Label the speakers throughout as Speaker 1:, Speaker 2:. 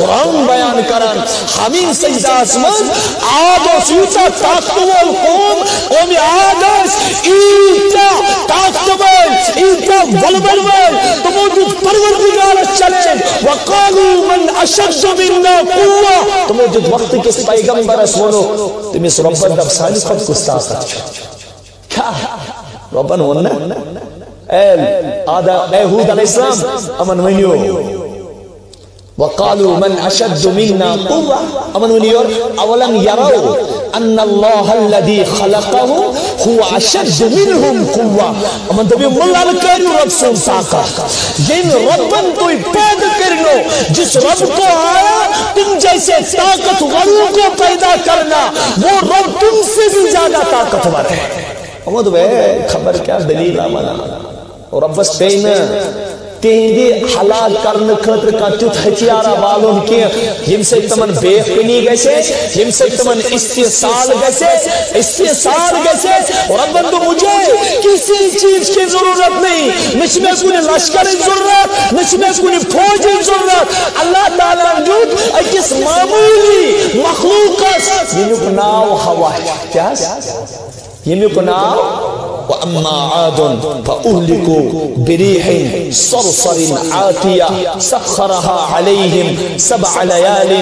Speaker 1: قرآن بیان کران ہمیں سجدہ من آد یوتا طاقتور قوم قوم عاد ایتا طاقتور ایتا ولبل تمو جو پروردگار چلے وقالوا من اشد منا قوة تمو جو وقت کس پیغمبر سنو تمس رب دب سالی خود کس طاقت کیا ربن وننا اے ہود علیہ السلام امن ونیو وقالوا من اشد منا قوة امن ونيور اولم يروا ان الله الذي خلقه هو اشد منهم قوة امن تبي ملا نکاری رب سن طاقت جن ربن تو پیدا کرنو جس رب کو آیا تم جیسے طاقت وروں کو پیدا کرنا وہ رب تم سے بھی زیادہ طاقتور ہے امن تو خبر کیا دلیل آمنا اور رب بس پینا تہندی حلال کرنے خاطر کا تیت ہتھیارہ والوں کی یم سے تمن بے کنی گسے یم سے تمن استحصال گسے اور رب مجھے کسی چیز کی ضرورت نہیں نش میں کوئی لشکر ضرورت نش میں کوئی فوج ضرورت اللہ تعالیٰ جود اکس معمولی مخلوق یمیک ناو ہوا کیا یمیک ناو وَأَمَّا عَادٌ فَأُهْلِكُوا بِرِيحٍ صَرْصَرٍ عَاتِيَةٍ سَخَّرَهَا عَلَيْهِمْ 7 لَيَالٍ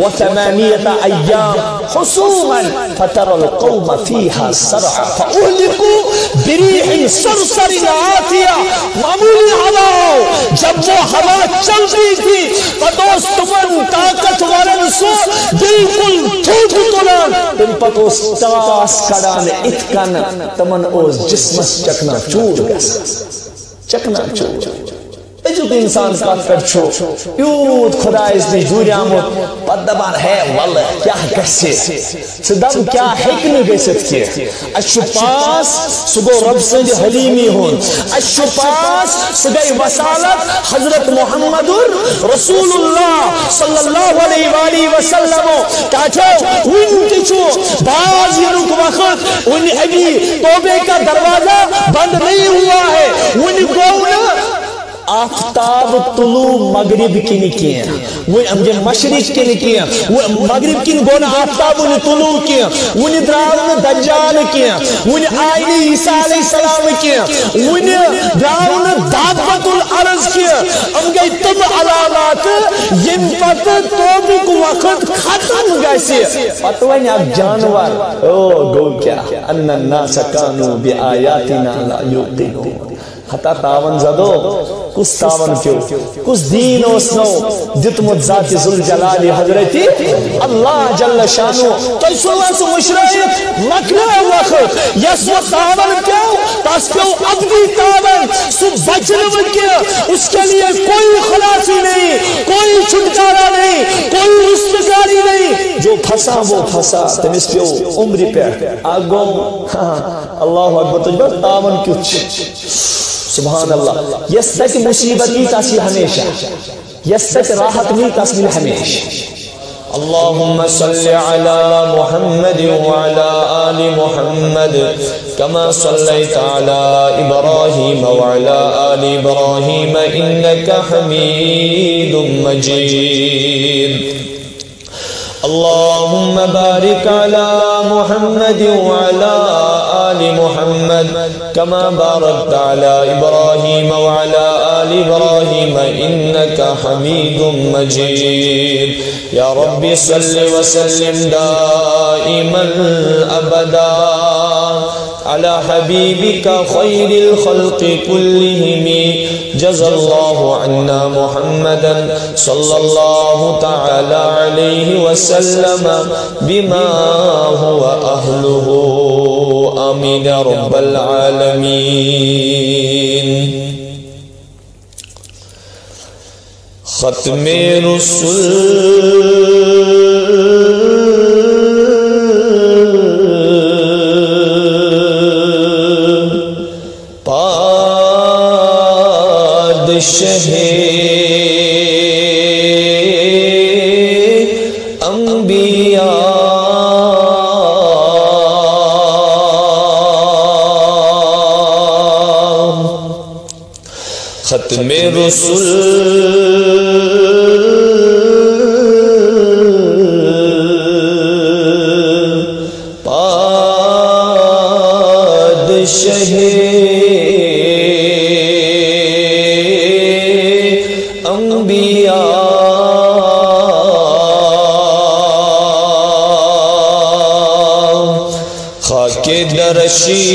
Speaker 1: و8 أَيَّامٍ حُسُومًا فَتَرَى الْقَوْمَ فِيهَا صَرْعًا فَأُهْلِكُوا بِرِيحٍ صَرْصَرٍ عَاتِيَةٍ معمولی ہوا جب وہ ہوا چل رہی تھی پتوس تمن طاقت ورن سو بالکل ٹھوٹ تلان تم پتوس تاس کڑان اتکن تمن اوز جسمس چکنا چور گس چکنا چور ایجو کہ انسان کا کرچو یود خدا اس نے جوری آمد پدبان ہے واللہ کیا گسے صدام کیا حکم گسد کیا اشو پاس سگو رب سنج حلیمی ہون اشو پاس سگئی وسالت حضرت محمد رسول اللہ صلی اللہ علیہ وآلہ وسلم کہا ان کچھو باز یرک وقت ان ابھی توبے کا دروازہ بند نہیں ہوا ہے ان گونا آفتاب طلوع مغرب کی نکیاں وہ مشرق کی نکیاں وہ مغرب کی گونا آفتاب انہیں طلوع کیا انہیں دراؤن دجال کیا انہیں آئینی عیسیٰ علیہ السلام کیا انہیں دراؤن دابت العرض کیا ہم گئی تم علامات یم پت توبی کو وقت ختم گئے پتوانی اب جانور او گو کیا ان الناس کانو بی آیاتنا لا یوقنون حتی تاون زدو کس تاون کیوں کس دین اسنو دتمت ذات ذوالجلال حضرتی اللہ جل شانو تو اس اللہ سے مشرق مکنا وقت یس و تاون کیوں تاس کیوں عبدی تاون سو بچنو کیا اس کے لیے کوئی خلاصی نہیں کوئی چھٹکارا نہیں کوئی رستگاری نہیں جو پھسا وہ پھسا تمس پیو عمری پہ آگو اللہ اکبر تجھے تاون کیوں سبحان اللہ یہ سچ مصیبت نہیں تاثیر ہمیشہ یہ سچ راحت نہیں تاثیر ہمیشہ اللهم صل على محمد وعلى آل محمد كما صليت على إبراهيم وعلى آل إبراهيم إنك حميد مجيد اللهم بارك على محمد وعلى آل محمد كما باركت على إبراهيم وعلى آل إبراهيم إنك حميد مجيد يا رب صل وسلم دائما أبدا على حبيبك خير الخلق كلهم جزى الله عنا محمدا صلى الله تعالى عليه وسلم بما هو أهله آمين يا رب العالمين ختم رسول ختم رسول درشی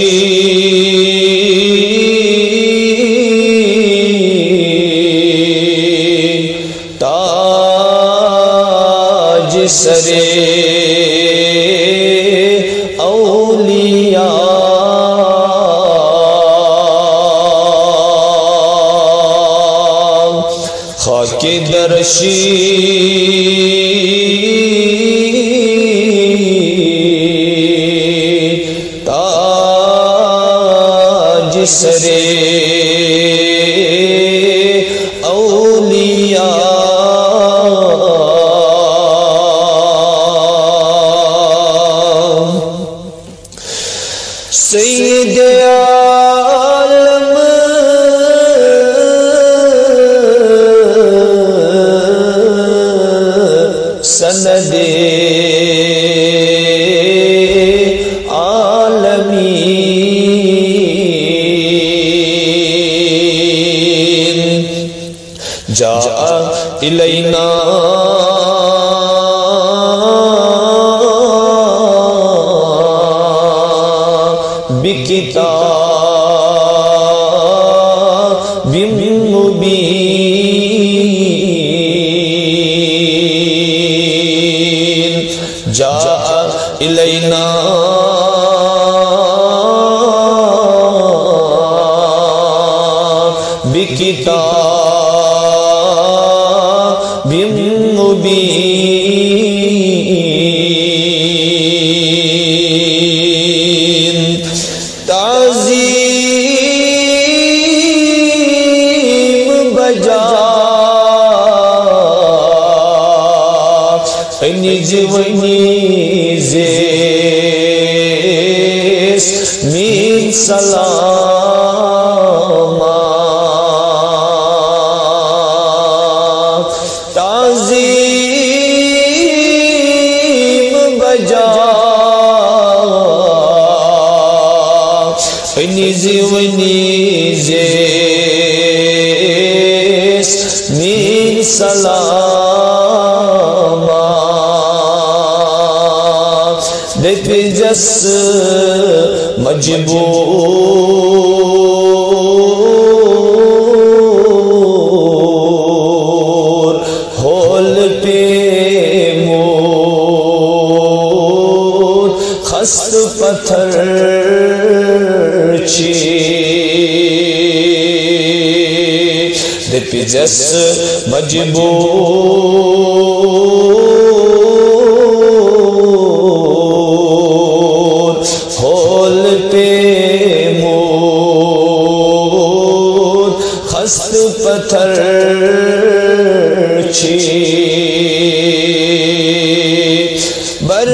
Speaker 1: تاج سرے خاک درشی تاج سرے اولیاء سید سند عالمین جاء الینا بکتاب مبین جاء الینا بکتاب مبین تعظیم بجا نجونی زیس من سلام تعظیم بجا نجونی زیس من سلام دیکھ جس مجبور ہول پہ مور خست پتھر چی دیکھ جس مجبور ہول پہ مور خست پتھر چی بر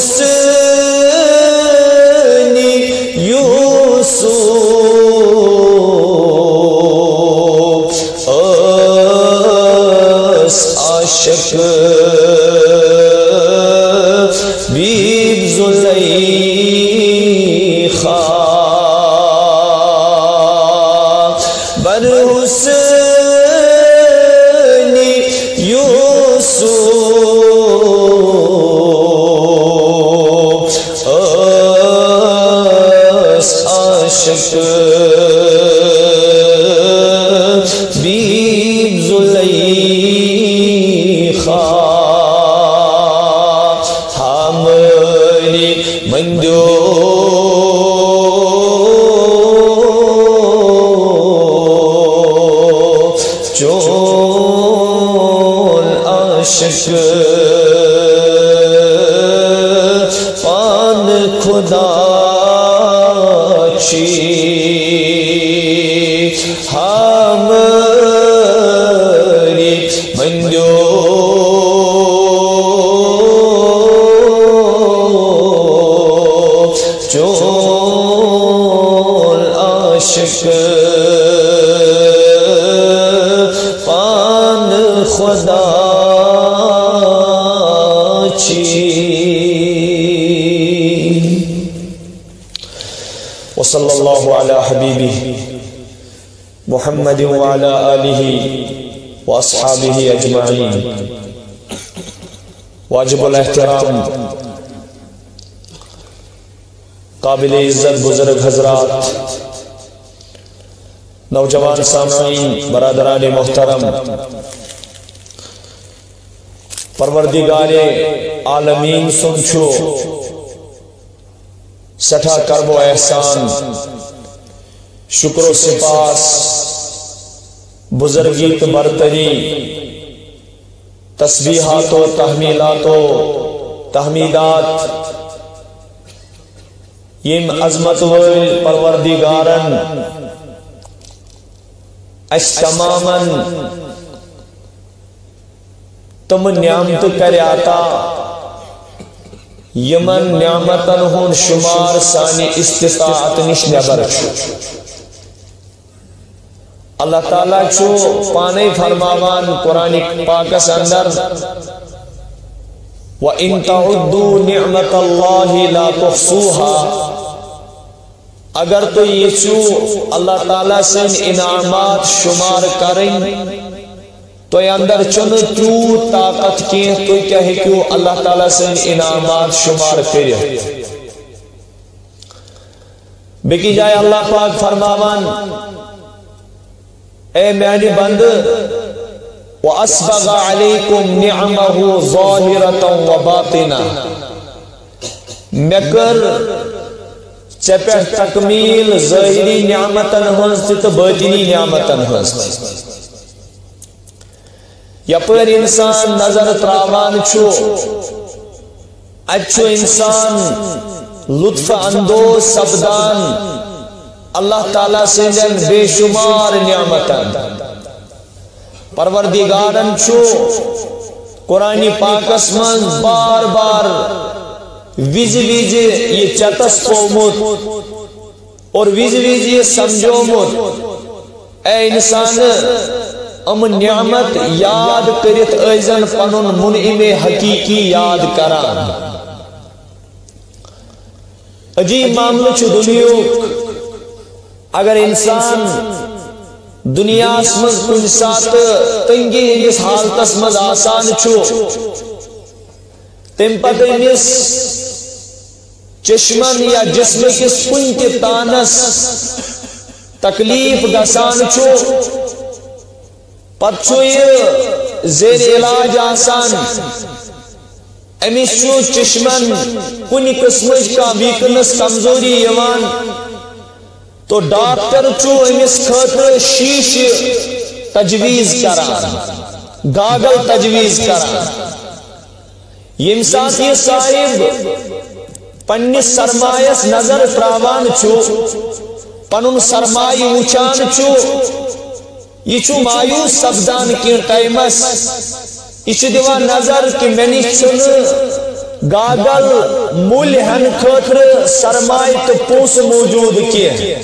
Speaker 1: حسنی یوسف اس عاشق بیب زلیخا بر حسنی یوسف اس عاشق بیب زلیخا ہماری مندو چون عاشق پان خدا چی ہماری مندو چون عاشق پان خدا چی وصلی اللہ علی حبیبہ محمد وعلى آلہ واصحابہ اجمعین. واجب الاحترام قابل عزت بزرگ حضرات، نوجوان سامعین، برادران محترم، پروردگار عالمین سنچو سٹھا کرب و احسان، شکر و سپاس، بزرگیت برتری، تسبیحات و تحمیلات و تحمیدات یم عظمت و پروردگارن اس تماماً تم نعمت کر آتا یمن نعمتن ہون شمار سانی استطاعت نش نبر چھو۔ اللہ تعالیٰ چھو پانے فرماوان قرآن پاکس اندر وَإِن تَعُدُّوا نِعْمَةَ اللَّهِ لَا تُحْصُوهَا، اگر تو یہ چھو اللہ تعالیٰ سے انعامات شمار کریں تو یہ اندر چند تو طاقت کی تو کیا ہے کہ اللہ تعالیٰ سے انعامات شمار کرے۔ بکی جائے اللہ پاک فرماوان اے میانی بند وَأَسْبَغَ عَلَيْكُمْ نِعْمَهُ ظَاهِرَةً وَبَاطِنًا، مکر چپیٹ تکمیل ظاہری نعمتن ہنس تو باطنی نعمتن ہنس۔ یا پر انسان نظر تراوان چھو اچھو انسان لطف اندوز سبدان اللہ تعالیٰ سے جن بے شمار نعمتن پروردگارن چھو قرآن پاکس من بار بار ویز یہ چتس پومت اور ویز یہ سمجھومت اے انسان ام نعمت یاد کرت ایزن پنن منعم حقیقی یاد کران۔ عجیب معاملہ چھو دنیا اگر انسان دنیا اسمز کن سات تنگی ہندس حالت اسمز آسان چھو تم پتہ انس چشمن یا جسم کس کن کے تانس تکلیف گسان چھو پت چھو یہ زیر علاج آسان امیس چھو چشمن کنی قسمج کا ویکنس کمزوری یوان تو ڈاکٹر چھو امیس خاطر شیش تجویز کران، گاگل تجویز کران۔ یم ساتھ یہ صاحب پنس سرمایس نظر تراوان چھو پنن سرمائی وچان چھو یہ چھو مایوس سبدان کی ٹائمس یہ چھو دیوان نظر کہ میں چھن گاگل مول ہن خاطر سرمائی تو پوس موجود کیے۔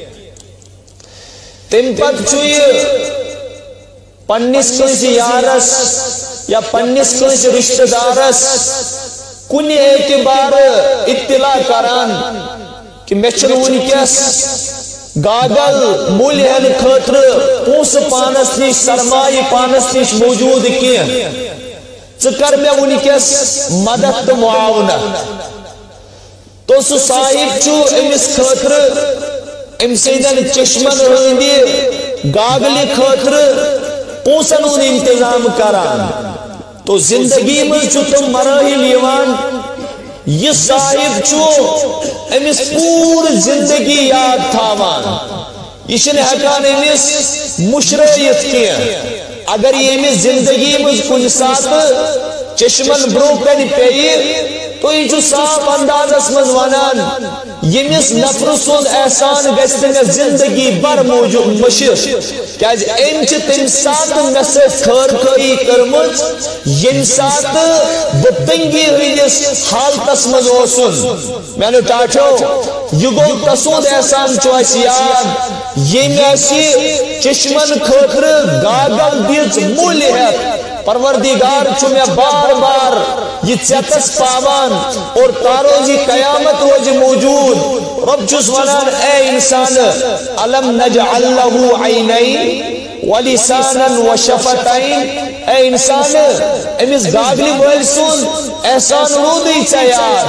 Speaker 1: تم پت چھو یہ پنس کنس یارس یا پنس کنس رشتہ دارس کن اعتبار اطلاع کران کہ میں چھن ونکس گاگل مول ہن خاطر پوس پانس نش سرمائی پانس نش موجود کی ذکر میں ونکس مدد تو معاونہ تو سو صاحب چھو امس خاطر ام سیدن چشمن ہندی گاگل خاطر پوسن ان انتظام کران تو زندگی میں چھو تم مراحل یوان یہ صاحب چھو امس پور زندگی یاد تھاوان یہ چھن ہکان امس مشرعیت کیا اگر یہ امس زندگی میں کن ساتھ چشمن برو کن پیئی تو یہ جو صاف انداز اسمز ونان یمس نفر سود احسان گستے میں زندگی بر موجود مشیر کہ آج انچ تم ساتھ میں سے خیر کری کرمت ین ساتھ بتنگی ہوئیس حال تسمز اوسن میں نے ٹاٹھو یہ گو تسود احسان چوائس یاد یہ میں ایسی چشمن خطر گاگل دیز مولی ہے پروردگار چومیں بار بار یہ چتس پاوان اور تاروزی قیامت وجہ موجود رب جس ونان اے انسان علم نجعل له عینین ولسانا وشفتین اے انسان امیس گاگلی بولسون احسان رو دی چاہیار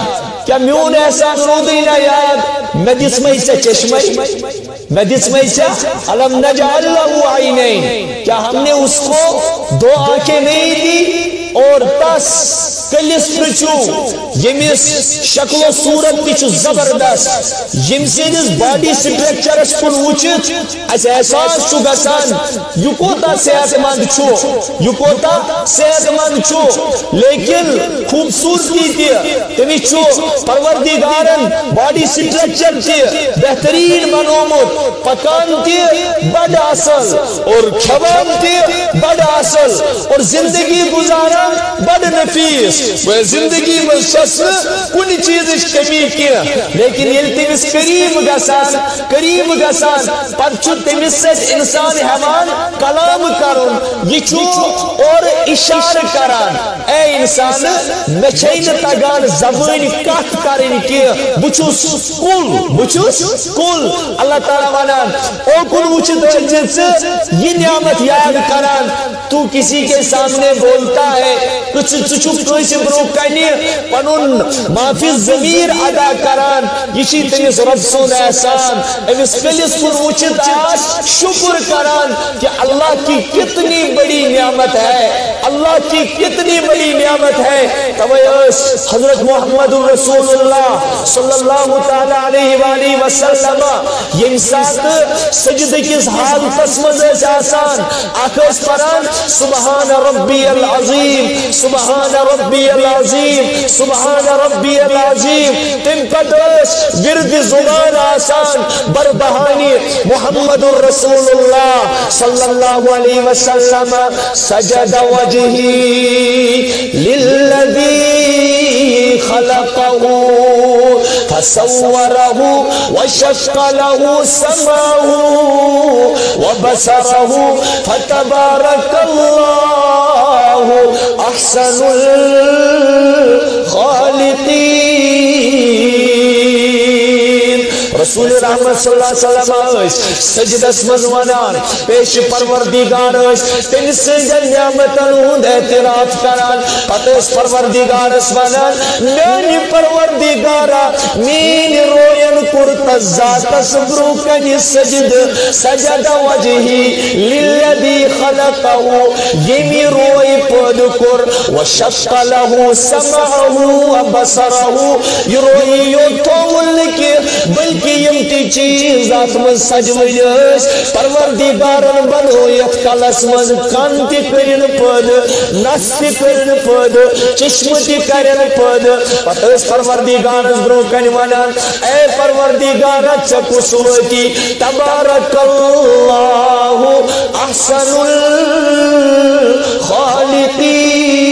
Speaker 1: کیا میون احسان رودی نہ یاد میں دس میں سے چشمے میں دس میں سے علم نجعل له عینین کیا ہم نے اس کو دو آنکھیں نہیں دی اور تس کلس پرچو یمس شکل و صورت تچ زبردست یم سندس باڈی سٹرکچرس کن وچت اس احساس چھ گژھان یہ کوتا صحت مند چھو یہ کوتا صحت مند چھو لیکن خوبصورتی تہ تمس چھ پروردگارن باڈی سٹرکچر تہ بہترین بنومت پکان تہ بڑا اصل اور کھوان تہ بڑا اصل اور زندگی گزاران بڑا نفیس وہ زندگی میں شخص کن چیز کمی کیا لیکن یہ تمس قریب گسان پتہ تمس ست انسان ہیوان کلام کرن یہ چھو اور اشارہ کران اے انسان مے چھے نہ تگان زبان کت کرن کی بچوس کل اللہ تعالی ونان او کن وچت یہ نعمت یاد کران تو کسی کے سامنے بولتا ہے کچھ کوئی برو کنی پنن معافی ضمیر ادا کران یہ تمس رب سن احسان امس کلس کن وچت شکر کران کہ اللہ کی کتنی بڑی نعمت ہے اللہ کی کتنی بڑی نعمت ہے توے حضرت محمد رسول اللہ صلی اللہ تعالی علیہ وآلہ وسلم یم سات سجدہ کس حالت مز آسان آخر پران سبحان ربی العظیم سبحان ربی العظیم سبحان ربی العظیم تم قدرس ورد زبان آسان بردہانی محمد رسول اللہ صلی اللہ علیہ وسلم سجد وجہی للذی خلقه فصوره وشق له سمعه وبصره فتبارك الله أحسن الخالقين رسول رحمت صلی اللہ علیہ وسلم سجدس مز ونان پیش پروردگار تم سن نعمتن ہند اعتراف کران پتہ پروردگارس ونان میانی پروردگارا مین روین کرت ذاتس برو کنی سجد وجہی للذی خلقه یمی روی پد کر وشق له سمعه وبصره یہ روی یو تول کی بلکہ یم تی چیز ذات من سجویس پروردگارن بنویت کلس من کان تی کرن پد نس تی کرن پد چشم تی کرن پد پتہ پروردگار برو کن ونان اے پروردگار چکو سوتی تبارک اللہ احسن الخالقین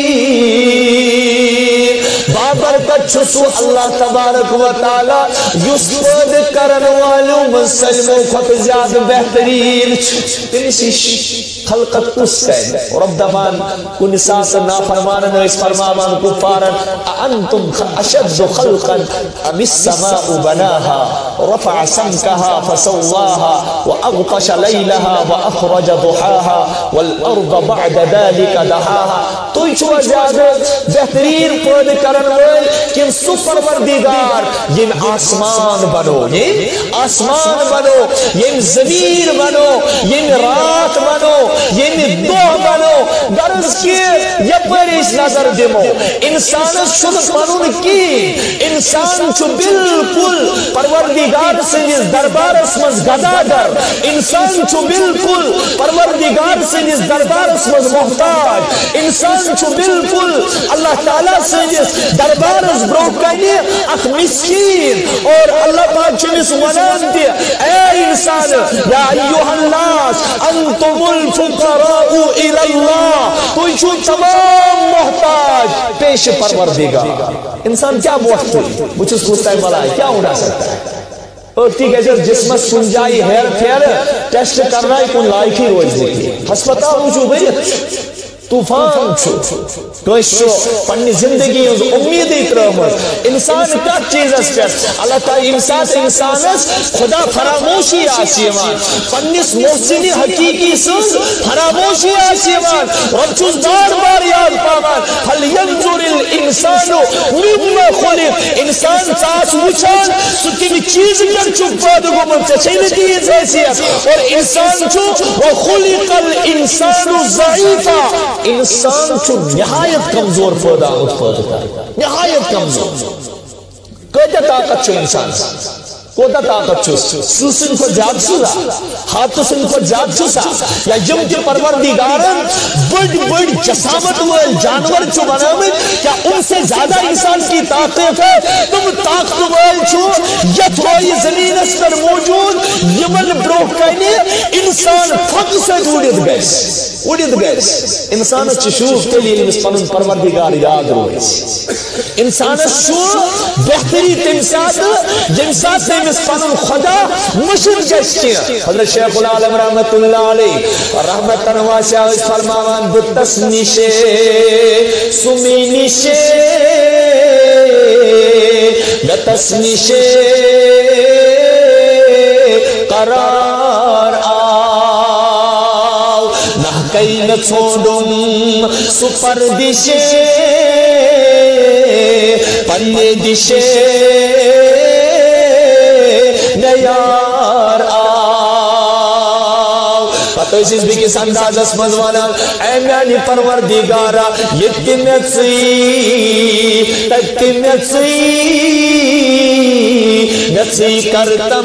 Speaker 1: بابرکت چھسو اللہ تبارک و تعالی یس پد کرن والو مسلموں خط زیادہ بہترین تنسی خلقت اس ہے رب دبان کن ساس نافرمانن اس فرمامان کفارن انتم اشد خلقا ام السماء بناها رفع سمكها فسواها واغطش ليلها واخرج ضحاها والارض بعد ذلك دحاها تو چھو زیادہ بہترین پد کرن وال کہ سو پروردگار یہ آسمان بنو یہ آسمان بنو یہ زمین بنو یہ رات بنو یہ دو بنو غرض کی یہ پریش نظر دمو انسان شد پنن کی انسان چھو بالکل پروردگار سندس دربارس مز گداگر انسان چھو بالکل پروردگار سندس دربارس مز محتاج انسان چھو بالکل اللہ تعالی سندس دربارس برو کنی اخ مسکین اور اللہ پاک چمس ونان دی اے انسان یا ایوہ الناس انتم الفقراء الى اللہ تو چھو تمام محتاج پیش پروردگار انسان کیا موقع مجھس پوچھتا ہے ملائی کیا اڑا سکتا ہے اور ٹھیک ہے جسم سنجائی ہیر پھیر ٹیسٹ کرنا ہے کن لائکی روز دیکھی ہسپتال ہوچو گئی طوفان چھو پنی زندگی امید ترمت انسان کا چیز اللہ تعالی انسانس خدا فراموشی آسیوان پنیس محسن حقیقی سن فراموشی آسیوان رب چھوز بار بار یاد پامان فَلْيَنْظُرِ الْإِنسَانِ الانسان مما خلق انسان ساس وچان سو کمی چیز پر چپ پاد گمت چیز دیز حیثیت اور انسان چو وخلق الانسان ضعیفا انسان چو نہایت کمزور پیدا نہایت کمزور کتا طاقت چو انسان کوتا طاقت چھس سوسن کو جاد چھسا ہاتھسن کو جاد چھسا یا جم کے پروردگارن بڑ جسامت وال جانور چھو بنامت کیا ان سے زیادہ انسان کی طاقت ہے تم طاقت وال چھو یتوائی زمین اس پر موجود یمن بروح کہنے انسان فق سے اڑید گئیس انسان چشوف کے لیے اس پنن پروردگار یاد روئیس انسان شو بہتری تمسات جمسات اس پنن خدا مشر گشتی حضرت شیخ العالم رحمت اللہ علیہ رحمت واسعہ فرماوان بتس نشے سمی نشے بتس نشے قرار آو نہ کئی نہ چھوڑم سپر دشے پنے دشے نیار آو پتہ اس بھی کس انداز اسمد وانا اے میانی پروردگارا یتی میچی کرتم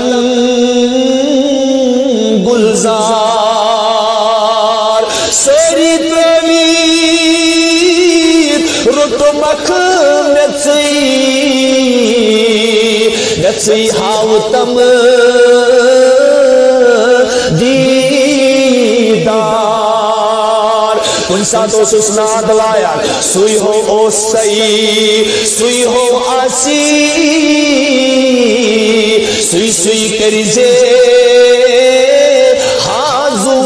Speaker 1: گلزار سوری توید رتمک میچی ہاوتم دیدار کن ساتھ سسناد لایا سوئی ہو او سوئی ہو آسی سوئی کریزے حاضو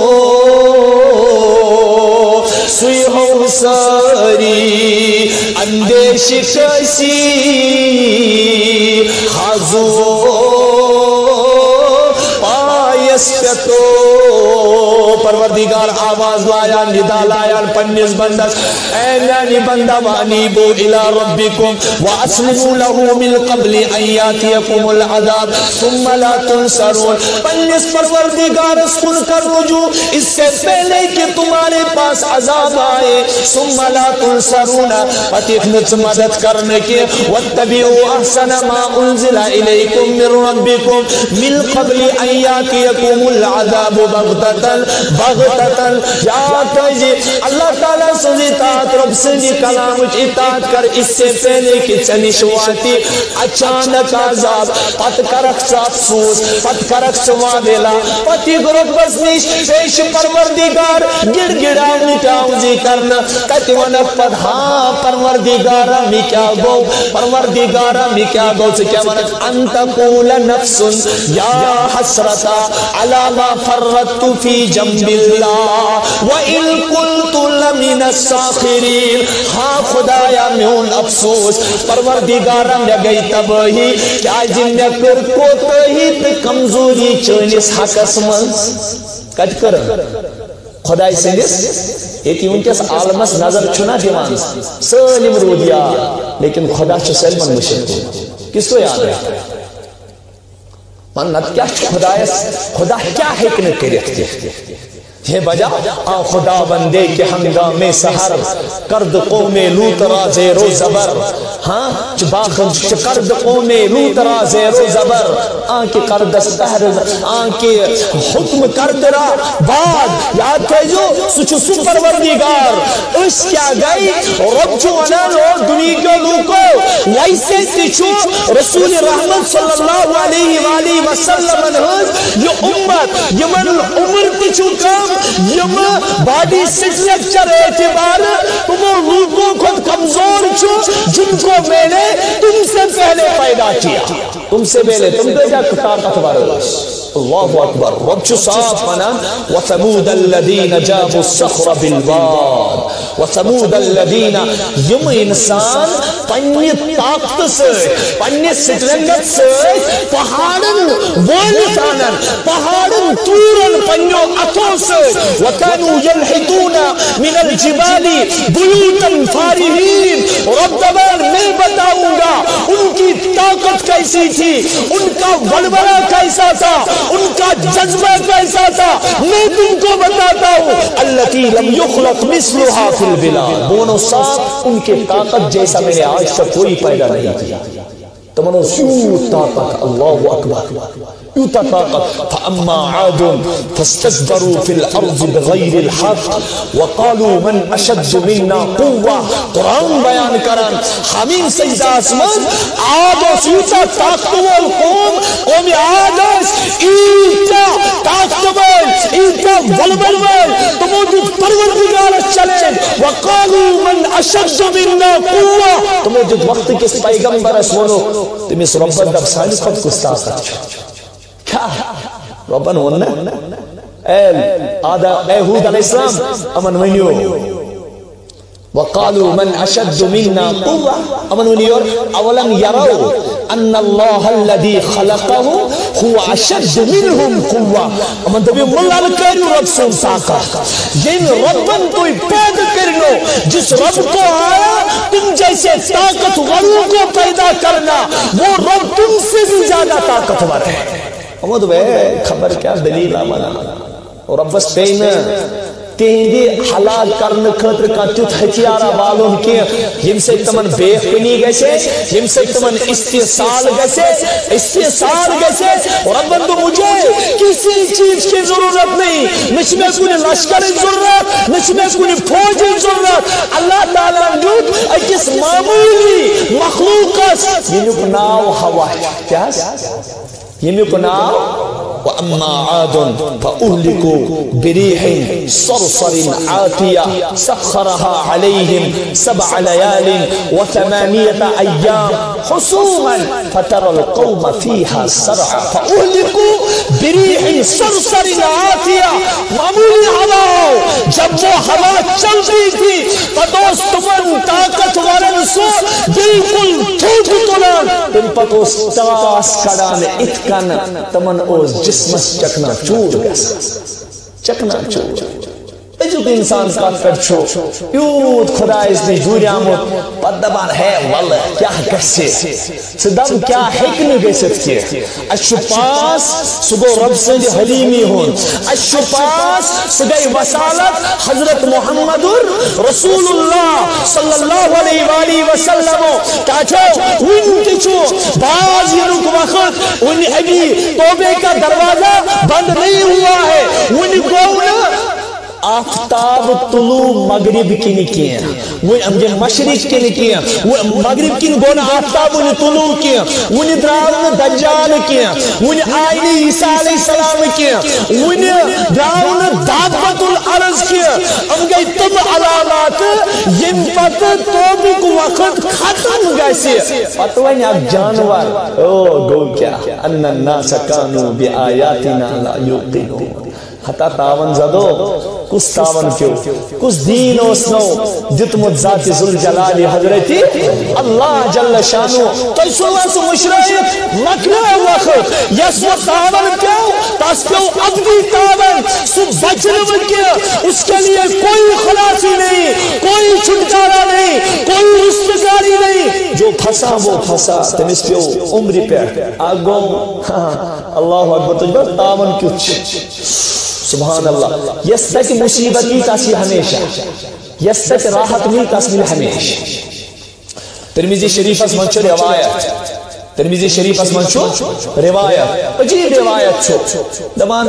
Speaker 1: سوئی ہو ساری اندیش کسی حاضو پایس پتو پروردگار آواز لایا ندا لایا پنیس بندس اے میانی بندہ وانیبو الى ربکم واسلموا له من قبل ان یاتیکم العذاب ثم لا تنصرون پنیس پروردگار سن کر رجوع اس سے پہلے کہ تمہارے پاس عذاب آئے ثم لا تنصرون فتحنت مدد کرنے کے واتبعوا احسن ما انزل الیکم من ربکم من قبل ان یاتیکم العذاب بغتتاً یاد کیجئے اللہ تعالیٰ سے اطاعت رب سے کلام اطاعت کر اس سے پہلے کہ چنش واتی اچانک عذاب پت کرک سے افسوس پت کرک سے وادلا پتی گرد بزنیش پیش پروردگار گڑ گڑا مٹاؤ جی کرنا کہتے ونک پت ہاں پروردگارا می کیا گو پروردگارا می کیا گو سے کیا ونک انت قول نفس یا حسرتا علا ما فرطت فی جنب اللہ وَإِن قُلْتُ لَمِنَ السَّاخِرِينَ ہاں خدایا میون افسوس پروردگارم لگئی تباہی کیا جن میں کر کوتاہی تے کمزوری چونس حقس من کٹ کرم خدای سندس یہ ونکس عالمس نظر چھنا دیوان سالم رودیا لیکن خدا چھ سلمان مشکل کس کو یاد ہے منت کیا خدا کیا حکمت کرت یہ بجا آن خدا بندے کے ہنگام سحر کرد قوم لوت را زیر و زبر ہاں کرد قوم لوت را زیر و زبر آن کے کرد سحر آن کے حکم کرد را بعد یاد کہجو سچو سپروردگار اس کیا گئی رب چو انان اور دنیا کے لوکو ویسے تیچو رسول رحمت صلی اللہ علیہ وآلہ وسلم یہ امت یہ من عمر تیچو کام یہ باڈی سٹرکچر اعتبار تم لوگوں کو کمزور چھو جن کو میں نے تم سے پہلے پیدا کیا تم سے پہلے تم دیجا طاقت بار اللہ اکبر رب چھو صاف منا وثمود الذین جابوا الصخر بالواد وثمود الذین یم انسان پنی طاقت سے پنی سٹرنگت سے پہاڑن والتانن پہاڑن تورن پنیو اتوں سے وَكَانُوا يَنْحِتُونَ مِنَ الْجِبَالِ بُيُوتًا فَارِهِينَ رب دبان میں بتاؤں گا ان کی طاقت کیسی تھی، ان کا ولولہ کیسا تھا، ان کا جذبہ کیسا تھا، میں تم کو بتاتا ہوں۔ التی لم یخلق مثلها فی البلاد، دونوں ساتھ ان کے طاقت جیسا میں نے آج تک کوئی پیدا نہیں کیا۔ تمنو سیو طاقت، اللہ اکبر، یوتا طاقت۔ فاما عاد فاستكبروا في الارض بغیر الحق وقالوا من اشد منا قوة۔ قرآن بیان کرن ہمیں سجدہ اسمان عاد و سیوتا طاقتور قوم عاد ایتا طاقتور ایتا ولبل تمو جو پروردگار چلے وقالوا من اشد منا قوة، تمو جو وقت کس پیغمبر اسمانو تمس رب دب سائنس خود کستاقت کیا ربن ہونا اے ہود علیہ السلام امن ونیو وقالوا من اشد منا قوة، امن ونیو اولم یرو ان اللہ الذي خلقه هو اشد منهم قوة، امن تبی ملال کرو رب سن طاقت، جن ربن کوئی پیدا کرنو جس رب کو آیا تم جیسے طاقت وروں کو پیدا کرنا، وہ رب تم سے بھی زیادہ طاقتور ہے۔ امد بے خبر کیا دلیل آمانا اور رب بس پینا تہندی حلاک کرنے خطر کا تیت ہتھیارہ والوں کی یم سے تمن بے کنی گیسے، یم سے تمن استحصال گیسے اور رب بندو مجھے کسی چیز کی ضرورت نہیں، نش میں کوئی لشکر ضرورت، نش میں کوئی فوج ضرورت، اللہ تعالیٰ جود اکس معمولی مخلوق یہ ناو ہوا کیا یہ ناو وَأَمَّا عَادٌ فَأُهْلِكُوا بِرِيحٍ صَرْصَرٍ عَاتِيَةٍ سَخَّرَهَا عَلَيْهِمْ 7 لَيَالٍ و8 أَيَّامٍ حُسُومًا فَتَرَى الْقَوْمَ فِيهَا صَرْعًا فَأُهْلِكُوا بِرِيحٍ صَرْصَرٍ عَاتِيَةٍ معمولی ہوا جب وہ ہوا چلتی تھی تو دوست من طاقت ورن سو بالکل ٹھوٹ تلان تم پتوس تاس کڑان اتکن تمن اوز جسمس چکنا چور گس چکنا چور اجوک انسان کا کرچو یود خدا اس نے جوری آمد پدبان ہے واللہ کیا گسے صدام کیا حکم گسد کیا اشو پاس سگو رب سنج حلیمی ہون اشو پاس سگئی وسالت حضرت محمد رسول اللہ صلی اللہ علیہ وآلہ وسلم کہا ان کچھو باز یرک وقت ان ابھی توبے کا دروازہ بند نہیں ہوا ہے ان کو آفتاب طلوع مغرب کی نکیاں وہ مشرق کی نکیاں وہ مغرب کی گونا آفتاب انہیں طلوع کیا انہیں دراؤن دجال کیا انہیں آئینی عیسیٰ علیہ السلام کیا انہیں دراؤن دابت العرض کیا اب گئی تم علامات یم پت توبک وقت ختم گیسے پتوانی اب جانور گو کیا ان الناس کانو بی آیاتنا لا یوقنون حتا تاون زدو کس تاون کیوں کس دین اسنو جتمت ذات ذوالجلال حضرتی اللہ جل شانو تو سنوان سو مشرق مکنا وقت یس وہ تاون کیوں تاس کیوں عبدی تاون سو بچن کیا اس کے لیے کوئی خلاصی نہیں کوئی چھٹکارا نہیں کوئی رستگاری نہیں جو پھسا وہ پھسا تمس پیو عمری پہ آگو اللہ اکبر تجھے تاون کیوں سبحان اللہ یس تک مصیبتی تاسی ہمیشہ یس تک راحت نہیں تاسی ہمیشہ ترمذی شریف اس منچو روایت ترمذی شریف اس منچو روایت عجیب روایت چھو دمان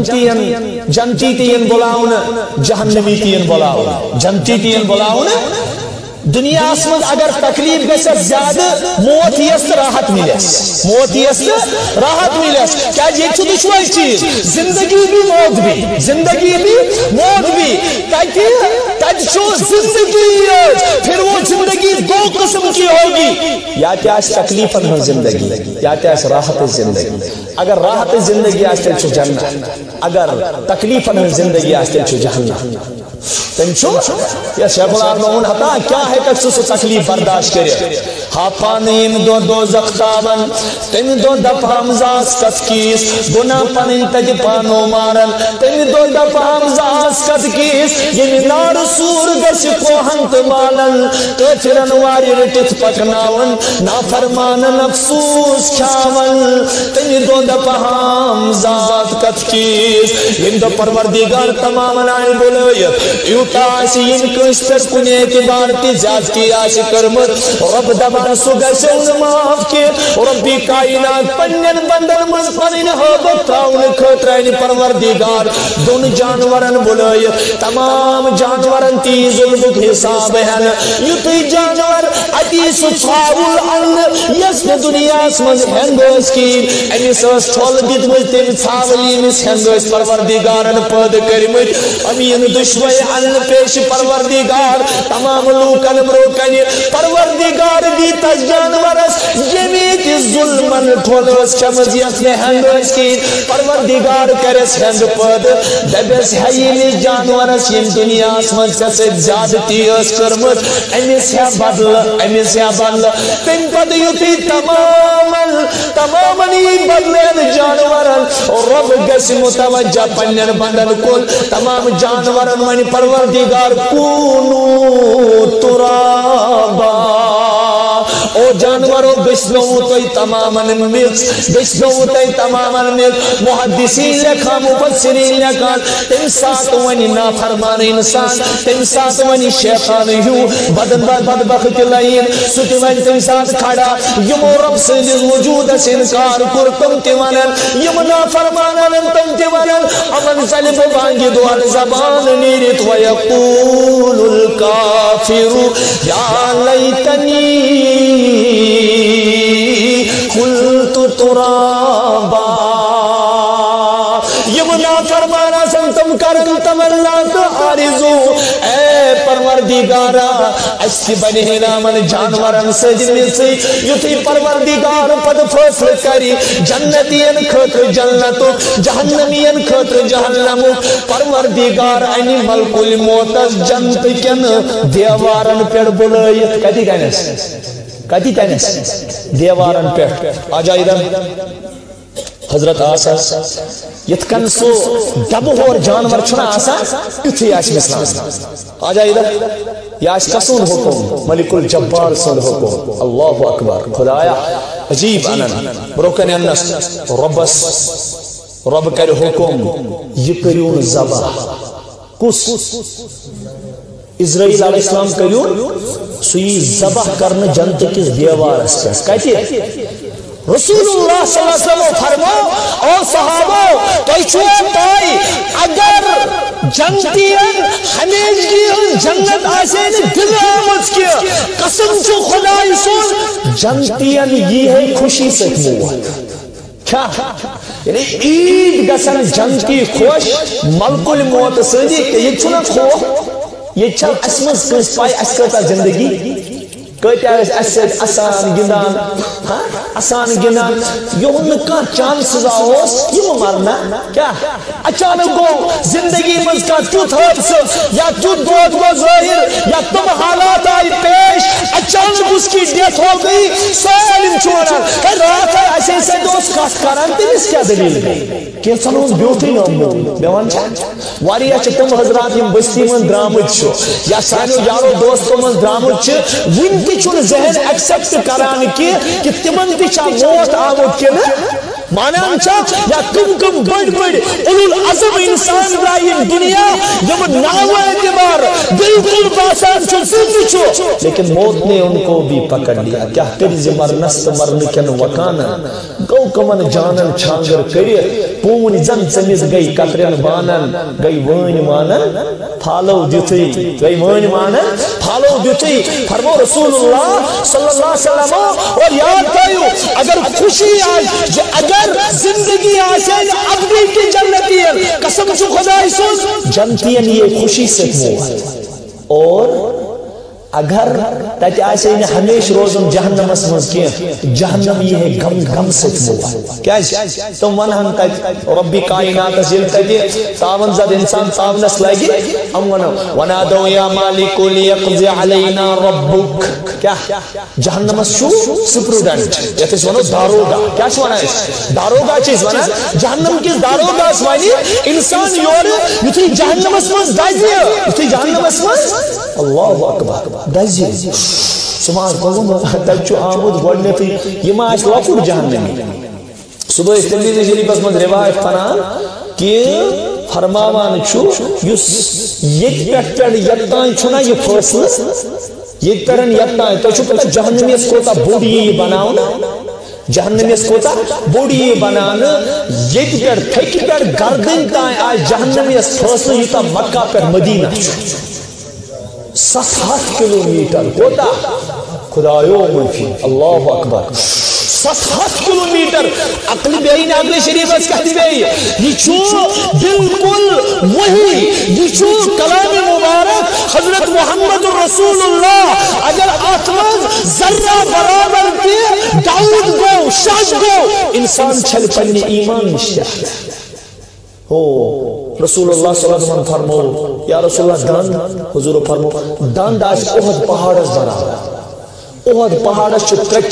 Speaker 1: جنتی تین بلاؤن جہنمی تین بلاؤن جنتی تین بلاؤن دنیا اسمد اگر تکلیف گسد زیادہ موت یست راحت ملیس موت یست راحت ملیس کیا یہ چھو دشوائی چیز زندگی بھی موت بھی زندگی بھی موت بھی تاکہ چھو زندگی پھر وہ زندگی دو قسم کی ہوگی یا کیا اس تکلیف میں زندگی یا کیا اس راحت زندگی اگر راحت زندگی آستے چھو جنہ اگر تکلیف میں زندگی آستے چھو جہنم تمچو یا شیخ العالمون حتا کیا ہے کہ سو تکلیف برداشت کرے ہاپانین دو دوزخ تابن تم دو دپ حمزاس کت کیس گناہ پنن تج پانو مارن تم دو دپ حمزاس کت کیس یہ نار سور گس کوہنت مالن کافرن واری رٹت پکناون نافرمانن افسوس کھاون تم دو دپ حمزاس کت کیس ان دو پروردگار تمام نائن بولویت یوتا آسی ان کشتر کنے اعتبار تی زیادتی آسی کرمت رب دبان سگا سے ان معاف کے ربی کائنات پنین بندر مزپنین حبت تاؤن کھترین پروردگار دون جانورن بلائی تمام جانورن تی ظلمت حساب ہے یوتی جانور عدیس چھاول ان یس دنیا اسمز ہنگوز کی امیس اس ٹھول دیت مجھتے چھاولی مس ہنگوز پروردگارن پد کرمت امین دشوئی ان پیش پروردگار تمام لوکن بروکن پروردگار دی تس جانورس جمیت ظلمن ٹھولوس کمز یسنے ہنگوز کی پروردگار کرس ہنگ پد دبس حیلی جانورس یم دنیا اسمن سے زیادتی اس کرمت امیس ہے بدل تم پد یوتی تماماً بدلین جانورن رب گس متوجہ پنین بندن کل تمام جانورن منی پروردگار کونو ترابا او جانورو بسنو توی تماماً ملک بسنو توی تماماً ملک محدثین لکھا مفسرین لکھا تم ساتھ ونی نافرمان انسان تم ساتھ ونی شیطان ہیو بدبخت لائن ستی ون تم ساتھ کھڑا یمو رب سنجز وجود سے انکار کر تم تیوانن یم نافرمانن تم تیوانن امن ظلم بانگی دوار زبان نیرت ویقول الکافر یا لیتنی قلت ترابا یم نافرمانا سنتم کرکل تمرلات آرزو اے پروردگارا اسی بنی نامن جانورن سجن میں سے یوتی پروردگار پد فصل کری جنتین خطر جنتو جہنمین خطر جہنمو پروردگار اینی ملک الموتس جنت کن دیوارن پیڑ بلائی کتی کہنس دیوارن پیڑ آجا ادھر حضرت آسا یتکن سو ڈبو اور جانور چھنا آسا اتھی آش مثلا آجا ادھر یاش کسون حکم ملک الجبار سن حکم اللہ اکبر خدایا عجیب انن بروکن انس رب کر حکم یکریون زبا کس اسرائیل علیہ السلام کریون سوئی زبا کرن جنت کس دیوار اس کہتی ہے رسول اللہ صلی اللہ علیہ وسلم فرمو اور صحابہ تو چھوٹ پائی اگر جنتین ہمیشگی جنت آسین دل آمد کیا قسم چو خدای سن جنتین یہ ہے خوشی سے موت کیا یعنی عید گسن جنتی خوش ملک الموت سنجی کہ یہ چھنا خوش یہ چھل اسمز کس پائی اسکتا زندگی کہتے ہیں اسد اسان گندان اسان گندان یہ ان کا چانسز آوس یہ مرنا کیا اچانک گو زندگی مز کا تیوت حادثہ یا تیوت دود کو ظاہر یا تم حالات آئی پیش اچانک اس کی ڈیتھ ہو گئی سالم چھوڑا کہ رات ہے ایسے سے دوست کاٹ کران تیس کیا دلیل گئی کہ سنوز بیوٹی نامو بیوان چاہتا واری اچھا تم حضرات یم بستی من درامت چھو یا سانو یارو دوستو من درامت چھو ونتی چھو ذہن ایکسپٹ کران کی کہ تمن تیچا موت آمد کے نا مانان چاہ یا کم بڑ اولو العظم انسان رائیم دنیا جب ناو اعتبار بالکل باسان چھو سنتی چھو لیکن موت نے ان کو بھی پکڑ لیا کیا کرز مرنست مرنکن وکانا گو کمن جانن چھانگر کری پون زن سمیز گئی کترین بانن گئی وین مانن پھالو دیتی گئی وین مانن پھالو دیتی فرمو رسول اللہ صلی اللہ علیہ وسلم اور یاد تایو اگر خوشی آج اگر زندگی آسین ابدی کی جنتی ہے قسم چو خدای سوز جنتی ہے یہ خوشی سے ہوا اور اگر تت آسے ہمیشہ روزن جہنمس مز کی جہنم یہ ہے غم غم ستمو کیا تم ونہن تت ربی کائنات یل تت تاون زد انسان تاونس لگی ہم ونادو یا مالک لیقضی علینا ربک کیا جہنمس چھو سپروڈنٹ یتس ونو داروگا کیا چھو ونہ داروگا چیز ونہ جہنم کی داروگا ونی انسان یور یتھی جہنمس مز دازی یتھی جہنمس مز اللہ اکبر دزی سماج بگم تب آمد گۄڈنیتھٕے یہِ ما آسہِ لۄکُٹ جہنمی صبح ترمذی شریفس منٛز روایت پران کہ فرماوان چھُ یُس ییٚتہِ پٮ۪ٹھ یوٚتام چھُنا یہِ فٲصلہٕ ییٚتہِ پٮ۪ٹھ یوٚتام تۄہہِ چھُو پتہ جہنمیس کوتاہ بوٚڑ یہِ بناونہٕ جہنمیس کوتاہ بوٚڑ یہِ بناونہٕ ییٚتہِ پٮ۪ٹھ تھکہِ پٮ۪ٹھ گردن تام آسہِ جہنمیس فٲصلہٕ یوٗتاہ مکہ پٮ۪ٹھ مدینہ چھُ 700 کلومیٹر کوتا خدایو منفی اللہ اکبر 700 کلومیٹر عقل بیئی عقل شریف اس کہتی بیئی یہ چھو بالکل وہی یہ چھو کلام مبارک حضرت محمد رسول اللہ اگر آتماز ذرہ برابر کے داؤد گو شاش گو انسان چھل پنی ایمان نشتہ رسول اللہ صلی اللہ علیہ وسلم فرمو یا رسول اللہ دان حضور فرمو دان داش احد پہاڑس برابر احد پہاڑس چھو 3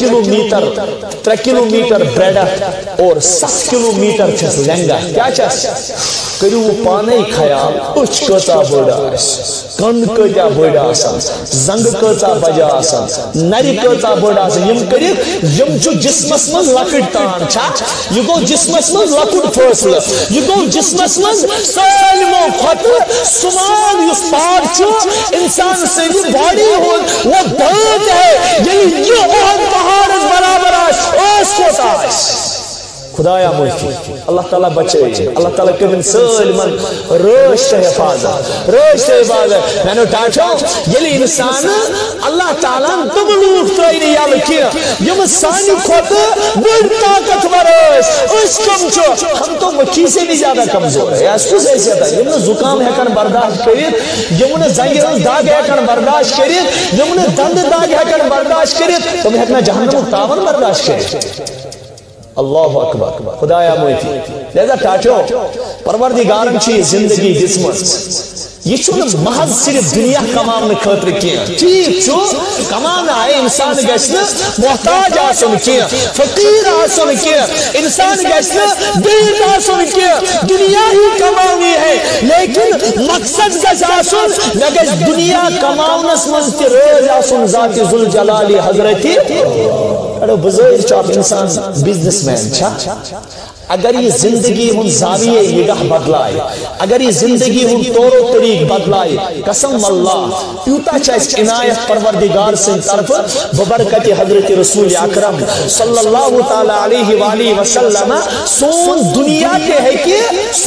Speaker 1: کلومیٹر بریڈا اور 7 کلومیٹر چھس لنگا کیا چھس کریو پانے خیال اچھ کتا بڑا کن کتا بڑا آسان زنگ کتا بجا آسان نری کتا بڑا آسان یم کرک یم جو جسمس من لکٹ تان چھا یہ گو جسمس من لکٹ فاصلہ یہ گو جسمس من سالمو خط سمان یس پار چھو انسان سے باڈی ہو وہ دانت ہے یعنی یہ احد پہاڑ برابر اس کو آس خدایا معافی اللہ تعالیٰ بچے اللہ تعالیٰ کرن سالمن رشتہ حفاظت میں نے ٹاٹھو یلی انسان اللہ تعالیٰ تملوک ترائنی یا لکھیا یم سانی خود بڑھ طاقت ورس اس کم چھو ہم تو مکھی سے بھی زیادہ کمزور ہے اس کو ایسے تھا یم نے زکام ہے کن برداشت کرید یم نے زنگران داغ ہے کن برداشت کرید یم نے دند داغ ہے کن برداشت کرید تم ہکنا جہنم تاون برداشت کرید اللہ اکبر خدایا معافی لہذا ٹاٹھو پروردگارن چھ زندگی دسمت یہ چھو محض صرف دنیا کمان خاطر کیا ٹھیک چھو کمان آئے انسان گشن محتاج آسن کیا فقیر آسن کیا انسان گشن بید آسن کیا دنیا ہی کمانی ہے لیکن مقصد گش آسن نگش دنیا کمانس منز روز آسن ذات ذوالجلال حضرتی اڑو بزرگ چاپ انسان بزنس مین چھا اگر یہ زندگی ہم زاویے نگاہ بدلائے اگر یہ زندگی ہم طور و طریق بدلائے قسم اللہ یوتا چاہیس عنایت پروردگار سے طرف ببرکت حضرت رسول اکرم صلی اللہ تعالی علیہ وآلہ وسلم سون دنیا کے ہے کہ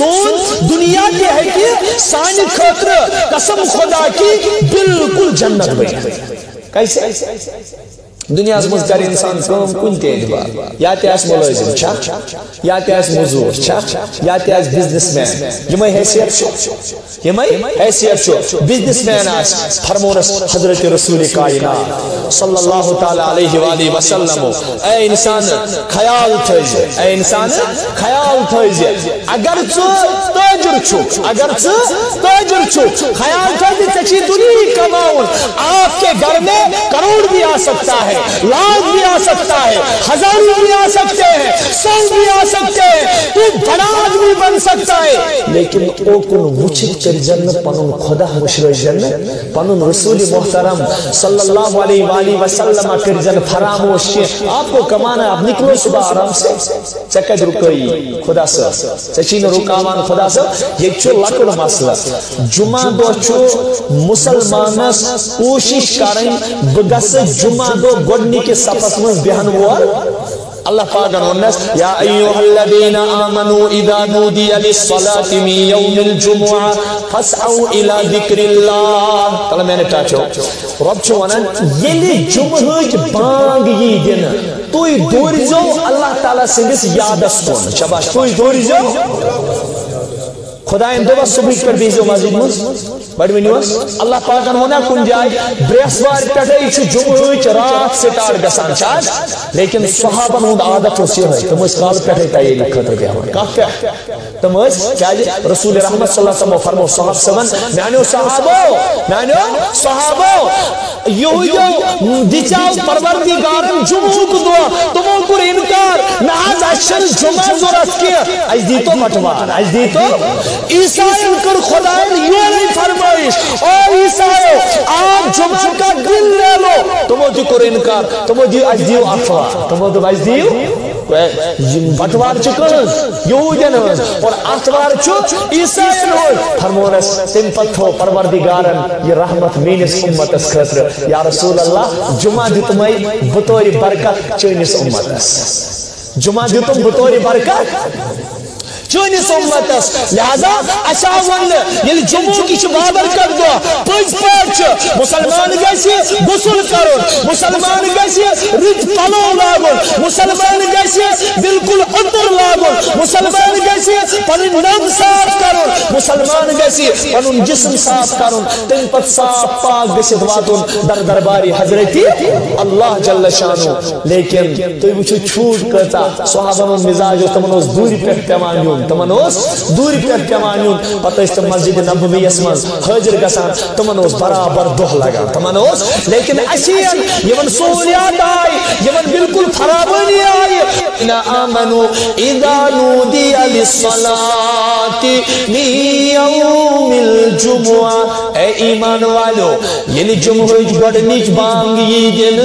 Speaker 1: سانی خاطر قسم خدا کی بالکل جنت بنی کیسے دنیا اس مز کر انسان کام کن تے اعتبار یا تے اس ملازم چھا یا تے اس مزدور چھا یا تے اس بزنس مین یمے حیثیت چھو بزنس مین اس فرمونس حضرت رسول کائنات صلی اللہ تعالی علیہ وآلہ وسلم اے انسان خیال تھائیزے اگر چو تاجر چھو خیال تھائیزے تچی دنیا کماؤن آپ کے گھر میں کروڑ بھی آ سکتا ہے لاکھ بھی آ سکتا ہے ہزاروں بھی آ سکتے ہیں 100 بھی آ سکتے ہیں تو بڑا آدمی بن سکتا ہے لیکن او کن وچھت کر جنت پنن خدا مشرف جنت پنن رسول محترم صلی اللہ علیہ وآلہ وسلم کر جنت فراموش آپ کو کمانا آپ نکلو صبح آرام سے چکت رکوئی خدا سے چچین رکاوان خدا سے یہ چھو لکڑ مسئلہ جمعہ دو چھو مسلمانس کوشش کریں بگس جمعہ دو گڑنی کے صفت میں بیان ہوا اللہ پاک انہونس یا ایوہ الذین آمنوا اذا نودی للصلاة من یوم الجمعہ فاسعوا الى ذکر اللہ تلا میں نے ٹاچو رب چھو ونن یلی جمعہ بانگ یہ دن توی دوری جو اللہ تعالیٰ سنگس یادس کن شباش توی دوری جو خدائن دوبا صبح پر بیزو مسجد مز بڑی ونیوس اللہ پاکن ہونا کن جائے بریسوار پٹھائی چھو جمعوچ رات سٹارٹ گسان چاہت لیکن صحابن ہوں عادت ہو سی ہوئی تم اس کال پٹھائی تایری خطر گیا ہوئی کہا کیا تم اس کیا جی رسول رحمت صلی اللہ علیہ وسلم فرمو صحاب سبن میانیو صحابو یہو دیچاو پروردگارن جمعو کو دعا تمہوں کو انکار نہاز اشر جمعہ زورت کیا ایس دیتو بٹوار ایس دیتو عیسائیوں کر خدایل یہ نہیں فرمائش او عیسائیوں آپ جمعہ کا دن لے لو تمہوں دی کر انکار تمہوں دی اج دیو اتوار تمہوں دی اج دیو بٹوار چکن یہودین ہوئے اور اتوار چک عیسائیوں ہوئے فرمونس تم پتھو پروردگارن یہ رحمت مینس امت اس خطر یا رسول اللہ جمعہ دی تمہیں بطور برکت چونس امت اس جمعہ دی تم بطور برکت چونس امتس لہذا اچھا ون یل جمعہ کی بابر کر دو پز پاچ مسلمان گیسی غسل کرو مسلمان گیسی رت پلو لاگو مسلمان گیسی بالکل عطر لاگو مسلمان گیسی پنن نم صاف کرو مسلمان گیسی پنن جسم صاف کرو تم پت صاف پاک گشت واتن در درباری حضرتی اللہ جل شانو لیکن تو وچھو چھوٹ کرتا صحابہ مزاج تمنوس دوری پہ پیمانیون تمنوس دوری پر پیمانیون پتہ اس مسجد نبوی اسمز حاضر گسان تمنوس برابر دہ لگا تمنوس لیکن اشین یمن سہولیات آئی یمن بالکل خرابانی آئی انا آمنوا اذا نودی للصلاة من یوم الجمعہ اے ایمان والو یعنی جمعہ گڑنیچ بانگ یہ دن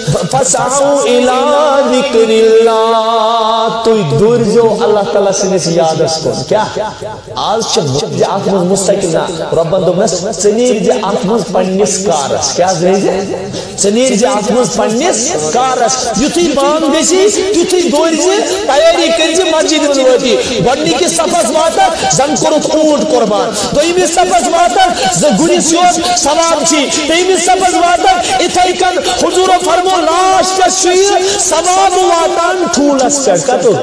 Speaker 1: فسعوا الى ذکر اللہ تو دور جو اللہ تعالیٰ سے نسی یاد اس کو کیا آج چھ جی آتمز مستقل نا ربان دومنس سنیر جی آتمز پنیس کارس کیا زنیجے سنیر جی آتمز پنیس کارس یوتی بام بیسی یوتی دور جی تیاری کر جی مسجد میں ہوتی گڑنی کی صفحہ واتا زن کرت اونٹ قربان تو ایمی صفحہ واتا گری سیوت سواب چی تو ایمی صفحہ واتا اتھائی کن حضور فرمو لاش کا شیر سواب واتان ٹھولس چڑکتو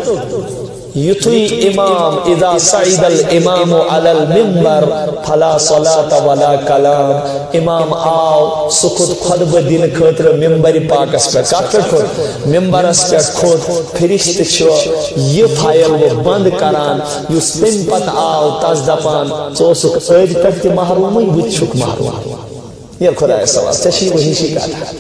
Speaker 1: یتوی امام اذا سعید الامام علی المنبر فلا صلاة ولا کلام امام آو سکھت خطب دین خطر ممبر پاکس پر کاتر خود ممبرس پر خود فرشت چھو یہ فائل وہ بند کران یس تم پت آو تاز دپان تو سکھ ایج تک تی محرومی بچھک محروم یہ خدا ہے سوال چشی وہی شکاتا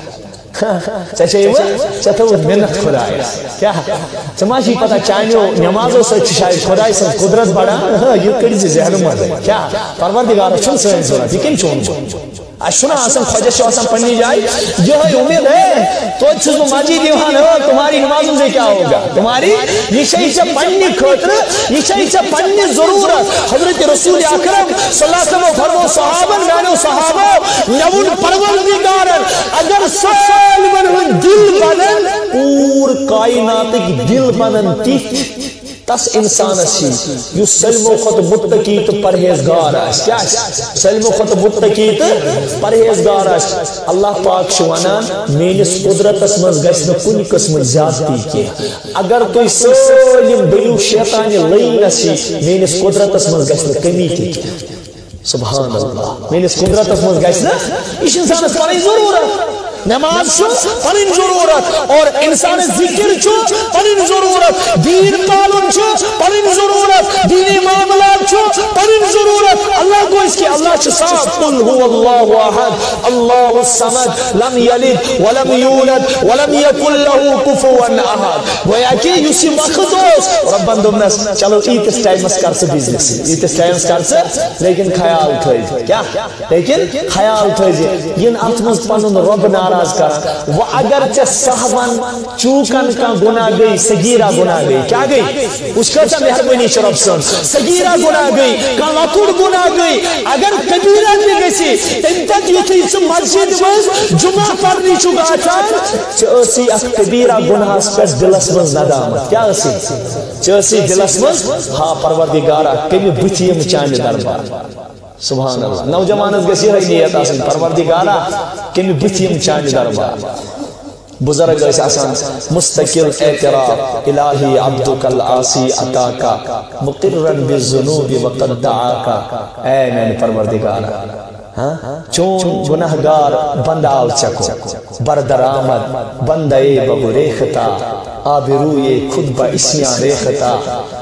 Speaker 1: چاچے وہ چتوت منت خدای کیا چماشی پتہ چانیو نمازوں سے شاید خدای سے قدرت بڑا یہ کڑی سے ذہن میں کیا پروردگار چون سے ضرورت یہ کن چون اشنا آسان خواجہ شو آسان پڑھنی جائے جو ہے امید ہے تو چھو ماجی دیوان ہو تمہاری نمازوں سے کیا ہوگا تمہاری یہ شہیچہ پڑھنی خطر یہ شہیچہ پڑھنی ضرورت حضرت رسول اکرم صلی اللہ علیہ وسلم فرمو صحابن مانو صحابہ نون پروردگارن اگر سال من دل بنن پور کائنات کی دل بنن تیت تس انسان اسی یو سلم و خط متقی تو پرہیزگار ہے کیا سلم و خط متقی تو پرہیزگار ہے اللہ پاک شوانان مینس قدرت اسمز گشن کنی قسم زیادتی کی اگر کوئی سلم بلیو شیطانی لین اسی مینس قدرت اسمز گشن کمی کی سبحان اللہ مینس قدرت اسمز گشن اس انسان اس پر ضرورت نماز چھو پنن ضرورت اور انسان ذکر چھو پنن ضرورت دین پالن چھو پنن ضرورت دینی معاملات چھو پنن ضرورت اللہ کو اس کی اللہ چھو صاحب قل هو اللہ احد اللہ الصمد لم یلد ولم یولد ولم یکن له کفوا احد گویا کہ یوسی مخدوس ربان دومنس چلو ایتس ٹائمس کر سے بزنس ایتس ٹائمس کر سے لیکن خیال تھوئی کیا لیکن خیال تھوئی ین اتمز پنن رب ناراض کرا وہ اگر چا صحبان چوکن کا گناہ گئی سگیرہ گناہ گئی کیا گئی اس کا چا مہربانی شرف سن سگیرہ گناہ گئی کا لکڑ گناہ گئی اگر کبیرہ بھی گئی انتت یوتی چا مسجد میں جمعہ پرنی چکا چاہتا چاہسی اک کبیرہ گناہ اس پر دلس مز ندامت کیا اسی چاہسی دلس مز ہاں پروردگارہ کبھی بچیم چاند دربار سبحان اللہ نوجوانت گسی ہے نیت آسن پروردگارہ کمی بچیم چاند دربار بزرگ آسان مستقل اعتراف الہی عبدک العاصی عطاکا مقرن بالذنوب وقد دعاکا، اے میں پروردگار چون گناہگار بنداو چکو بردر آمد بندے بگو ریختا آبروئے خود با اسیاں ریختا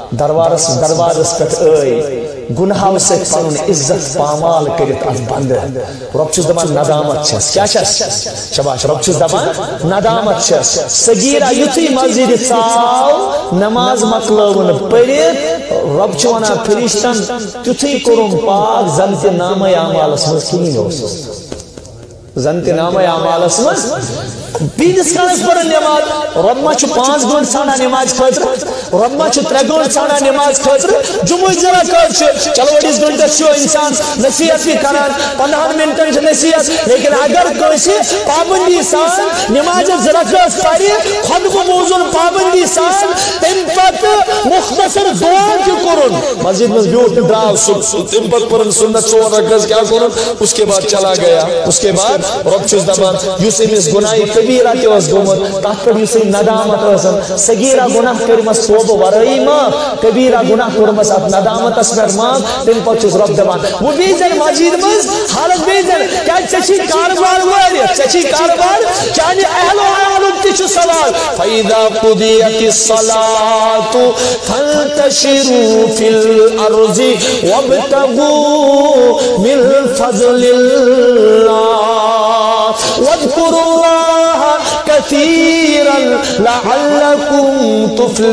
Speaker 1: دروارس پت اے گناہو سے پنن عزت پامال کرت از بند رب چیز دبان ندامت چس کیا چس شباش رب چیز دبان ندامت چس سگیرہ یوتی مسجد ژاو نماز مکلون پرت رب چوانا فرشتن تیتھی کرم پاک زنت نام اعمالس مز کہین اوس زنت نام اعمالس مز بیدس کانس پر نماز رب ما چھو 5 گھنٹ سانا نماز خاطر رب ما چھو 3 گھنٹ سانا نماز خاطر جمعہ ذرا کر چلو 20 گھنٹہ چھو انسان نصیحت بھی کران 15 منٹن چھ نصیحت لیکن اگر کوئی پابندی سان نماز ذرا کر پڑھی خود کو موضوع پابندی سان تم پت مختصر دعا کی کرن مسجد میں بیوٹ دراو تم پت پرن سنت 4 رکعت کیا کرن اس کے بعد چلا گیا اس کے بعد رب چیز دبان یوسف اس گناہی کبیرہ کے اس گمت تحت پر یوسف ندامت رسن سگیرہ گناہ کرمس توبہ ورائی ماں کبیرہ گناہ کرمس اب ندامت اسمر ماں تم پر چیز رب دبان وہ بیزن مجید مز حالت بیزن کیا چچی کاربار واری چچی کاربار چاہنی اہل و عالم تیچو سوال فَإِذَا قُدِيَتِ الصَّلَاةُ فَانْتَشِرُوا فِي الْأَرْضِ وَابْتَغُوا مِنْ فَضْلِ اللَّهِ واذكروا الله كثيرا لعلكم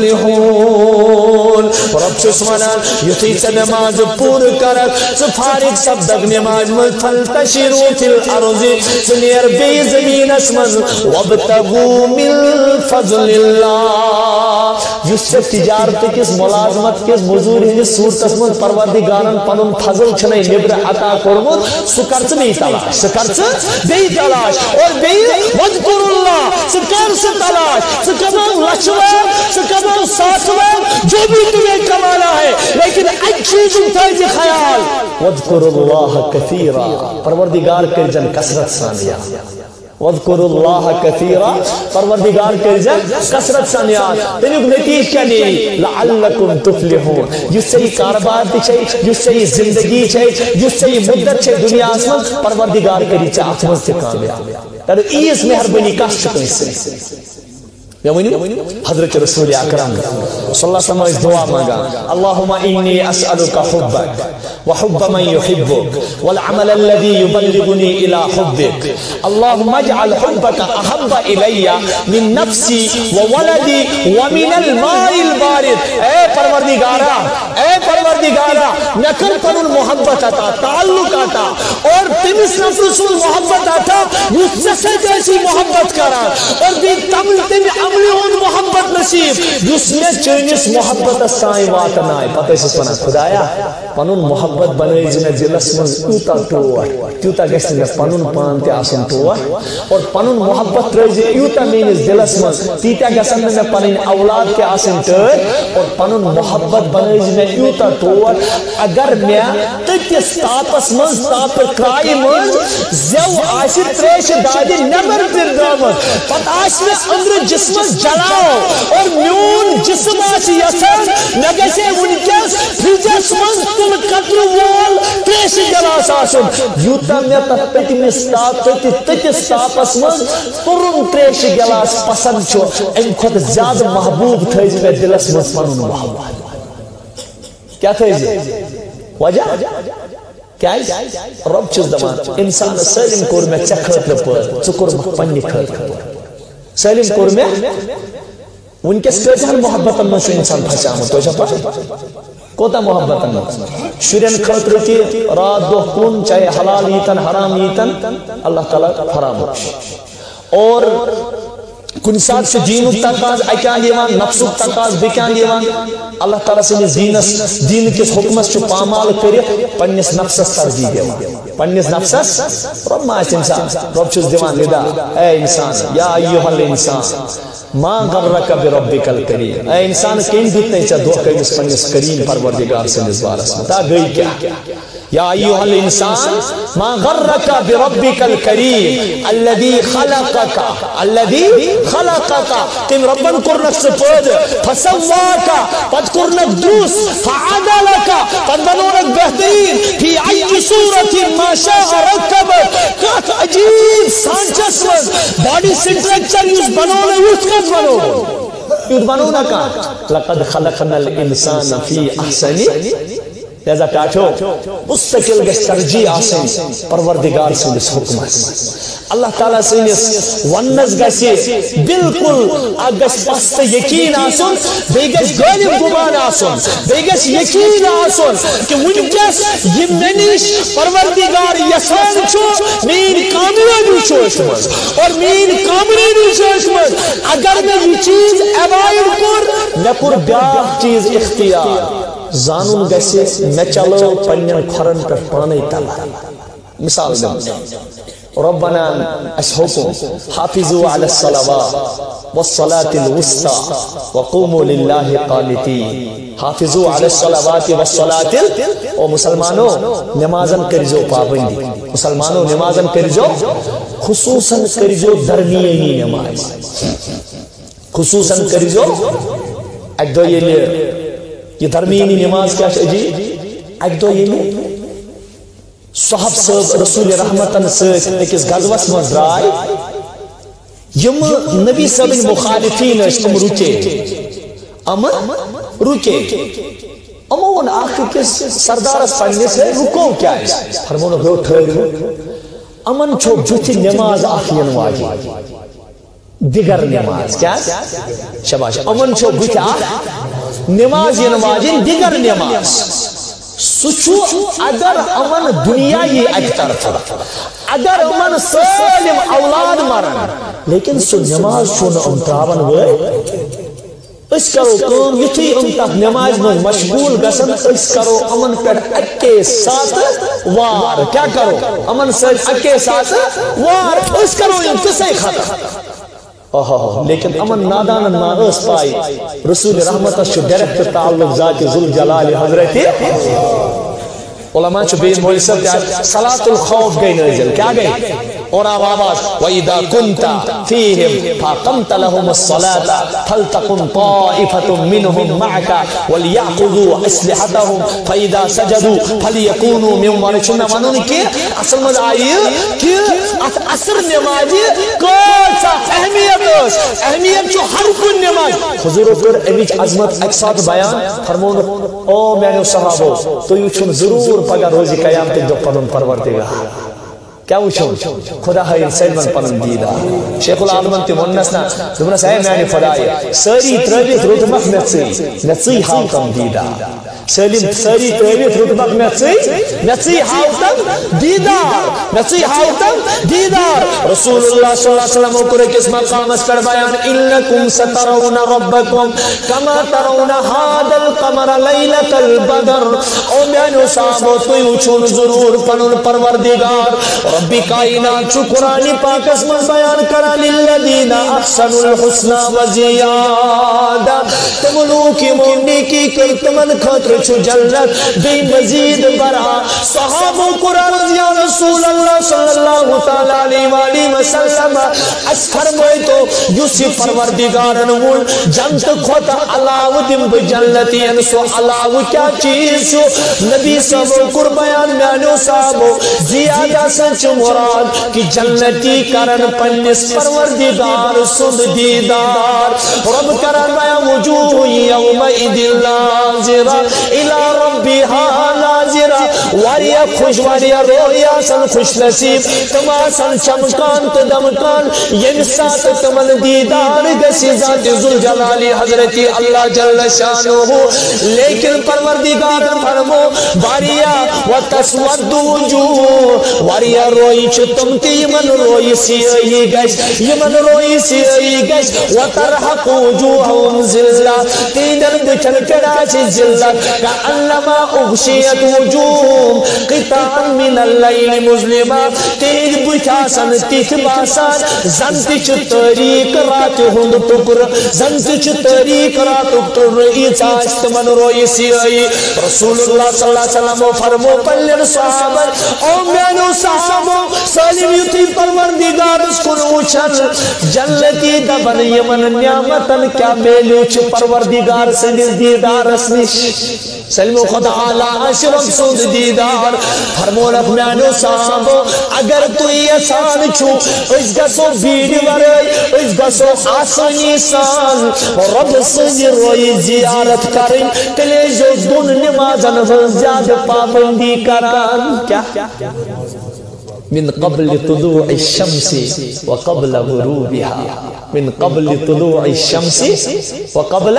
Speaker 1: تفلحون رب سبحانه يتيت نماز پور کرک فارغ سبدق نماز من فانتشروا في الارض سنیر بی زمین اسمن وابتغوا من فضل الله یوسف تجارت کس ملازمت کس مزوری کس صورت اسمن پروردگارن پنن فضل چھنے نبر عطا کرمت سکرچ بی تلاش سکرچ بی تلاش اور بی وذکر اللہ سکر سے تلاش سکماؤ لچوار سکماؤ ساتوار جو بھی تمہیں کمانا ہے لیکن اچھی جنتائی جی خیال وذکر اللہ کثیرا پروردگار کر جن کسرت سانیا وذکر اللہ کثیرا پروردگار کر جن کسرت سانیا تنیوک نتیج کیا نہیں لعلکم تفلحون جس سے یہ کاربار دی چھے جس سے یہ زندگی چھے جس سے یہ مدت چھے دنیا آسمان پروردگار کری چھے آتمن سے کامیاب تر ایس مہربانی کاش چکن سے حضرت رسول اکرم صلی اللہ علیہ وسلم دعا مانگا اللہم انی اسألک حبک وحب من يحبك والعمل الذي يبلغني إلى حبك اللهم اجعل حبك أحب إلي من نفسي وولدي ومن الماء البارد اے پروردگارا نکل پر محبت آتا تعلق آتا اور تمس رسول محبت آتا مجھ سے جیسی محبت کرا اور بھی تم عملی ہون محبت نصیب جس میں چینس محبت سائیں واتن آئے پتہ اس پناہ خدایا پنن محبت بنائی جنہ دلس من یوتا ٹور تیوتا گشت میں پنن پان تے آسن ٹور اور پنن محبت رہی یوتا میرے دلس من تیتا گشت میں پنن اولاد کے آسن ٹور اور پنن محبت بنائی جنہ یوتا ٹور اگر میں تیتیس تاپس من تاپ کرائی من زیو آسی تریش دادی نبر پر دامت پت آس میں اندر جسم جلاؤ اور میون جسم آسی یسن نگسے انکیس فیجس من تل قطر وال تریش جلاس آسن یوتا میں تپتی میں تیتیس تاپس من ترن تریش جلاس پسند چھو ان خود زیادہ محبوب تھے میں دلس من پنن محبت کیا تھے وجہ کیا ہے رب چیز دمان انسان سلیم کور میں چکھت پر چکر پنی کھت سلیم کور میں ان کے سکتر محبت میں شو انسان پھسامت تو شپا کوتا محبت میں شرین خطر کی رات دو کن چاہے حلال ایتن حرام ایتن اللہ تعالیٰ حرام اور کن ساتھ سے دین تقاض اکیان لیوان نفس تقاض بکیان لیوان اللہ تعالیٰ سے زینس دین کس حکمس چھو پامال کری پنیس نفسس ترجیح دیوان پنیس نفسس رب ما ہے انسان رب چھوز دیوان لدا اے انسان یا ایوہ الانسان ما غرک بربک الکریم اے انسان کین دیت نہیں چاہ دو قیدس پنیس کریم پروردگار سے نزبار اسمتا گئی کیا يا أيها الإنسان ما غرك بربك الكريم الذي خلقك تم ربن كرنك سفود فسواك قد كرنك دوس فعدلك قد بنونك بهترين في أي صورة ما شاء ركبك كات عجيب سانچس من بادي سنتركچر يوز بنونه يوز بنونه لقد خلقنا الإنسان في أحسن لہذا ٹاٹھو مستقل گش ترجیح آسن پروردگار سندس حکمس اللہ تعالیٰ سندس ونس گسی بالکل گش پست یقین آسن بی گش غالب گمان آسن بی گش یقین آسن کہ ونکس یہ منش پروردگار یسان چھو مین کامیابی چھو اسمز اور مین کامیابی چھو اسمز اگر میں یہ چیز اوائڈ کر بیاکھ چیز اختیار زانون گسی میں چلو پنین کھرن پر پانے تلا مثال دیں ربنا اسحکم حافظوا على الصلوات والصلاة الوسطى وقوموا لله قانتين حافظوا على الصلوات والصلاة او مسلمانوں نمازن کرجو پابندی مسلمانوں نمازن کرجو خصوصاً کرجو درمیانی نماز خصوصاً کرجو ایک دو یہ درمیانی نماز کیا عجیب ایک دو یہ صحب صاحب رسول رحمتن سیت ایکس غزوس من درائے یم نبی صاحب مخالفین ام رکے ون آخر کس سردارس پڑھنے سے رکو کیا ہے فرمونو گو ٹھہرو امن چھو جوتی نماز آخین واجی دیگر نماز کیا شباش امن چھو بکا نماز نمازین دیگر نماز سچو اگر امن دنیای اکتر اگر امن سالم اولاد مرن لیکن سو نماز چون امتراون ہوئے اس کرو کام یتھی تک نماز میں مشغول گسن اس کرو امن پر اکے ساتھ وار کیا کرو امن سے اکے ساتھ وار اس کرو کسے ختم لیکن امن نادان ناغس پائی رسول رحمت شو ڈیریکٹ تعلق ذات ذوالجلال حضرت علماء چھو بین مولی سب کیا صلاة الخوف گئی نازل کیا گئی اور آواز وَإِذَا كُنْتَ فِيهِمْ فَاقَمْتَ لَهُمُ الصَّلَاةَ فَلْتَقُمْ طَائِفَةٌ مِّنْهُمْ مَعَكَ وَلْيَأْخُذُوا أَسْلِحَتَهُمْ فَإِذَا سَجَدُوا فَلْيَكُونُوا مِنْ وَرِشُنَّ مَنُونِ کی اصل مدعائی کہ اثر نمازی کون سا اہمیت جو ہر کن نماز حضور اکر امیج عظمت ایک ساتھ بیان فرمون او میں نے صحابو تو یہ چھن ضرور پگا روزی قیامت جو پنن پروردے گا کیا وچھو خدا ہے سیلمن پنن دیدہ شیخ العالمن تی منسنا دمنا سائے میں نے فدائی ساری تربیت رتبخ نڅی حالتم دیدہ سلیم ساری تربیت رتبخ نڅی حالتم دیدار رسول اللہ صلی اللہ علیہ وسلم اکرے کس مقام اس پر بیان انکم سترون ربکم کما ترون هذا القمر لیلت البدر او میانو صاحبو تویو چھون ضرور پنن پروردگار ربی کائنات چو قرآن پاک اس میں بیان کرا للذین احسنوا الحسنى وزیادہ تمنو کی مومنی کی کئی تمن خطر چھو جنت بے مزید برا صحابہ قرآن یا رسول اللہ صلی اللہ تعالیٰ علیہ وآلہ وسلم اس فرمائے تو یوسی پروردگارن ہون جنت خطا علاو دم بجنتی انسو علاو کیا چیز چھو نبی صاحب قربیان میانو صاحب زیادہ سنچ مراد کی جنتی کرن پنس پروردگار سند دیدار رب کرن بیا وجوہ یومئذ ناظرہ الى ربها ناظرہ واریا خوش واریا رویا سن خوش نصیب تما سن چمکان تدمکان یم سات تمن دیدار گسی ذات ذوالجلال حضرت اللہ جل شانہ لیکن پروردگار فرمو واریا وتسود وجوہ واریا روئی چھتم تی یمن روئی سیئی گش یمن روئی سیئی گش وترحق وجوہم ذلہ تیدر بچن کرا چی ذلت کانما اغشیت وجوہ النجوم قطعا من الليل مظلما تیز بچاسن تیت باسان زنتچ تاریک رات ہند ٹکر زنتچ تاریک رات ٹکر ایچا استمن روی سیائی رسول اللہ صلی اللہ علیہ وسلم فرمو پلن صحابہ او میانو صحابہ سالم یتی پروردگار اس کن اوچھن جنتی دبن یمن نعمتن کیا میلیو چھ پروردگار سندس دیدار اسنش سلم خدا عالی اشرف سود دیدار فرمون اپنانو صحابو اگر تو یہ سان چھو اس گسو بیڑی ورائی اس گسو آسانی سان رب سنی روی زیارت کریں تلے جو دن نمازن زیادہ پابندی کران کیا من قبل طلوع الشمس وقبل غروبها من قبل طلوع الشمس وقبل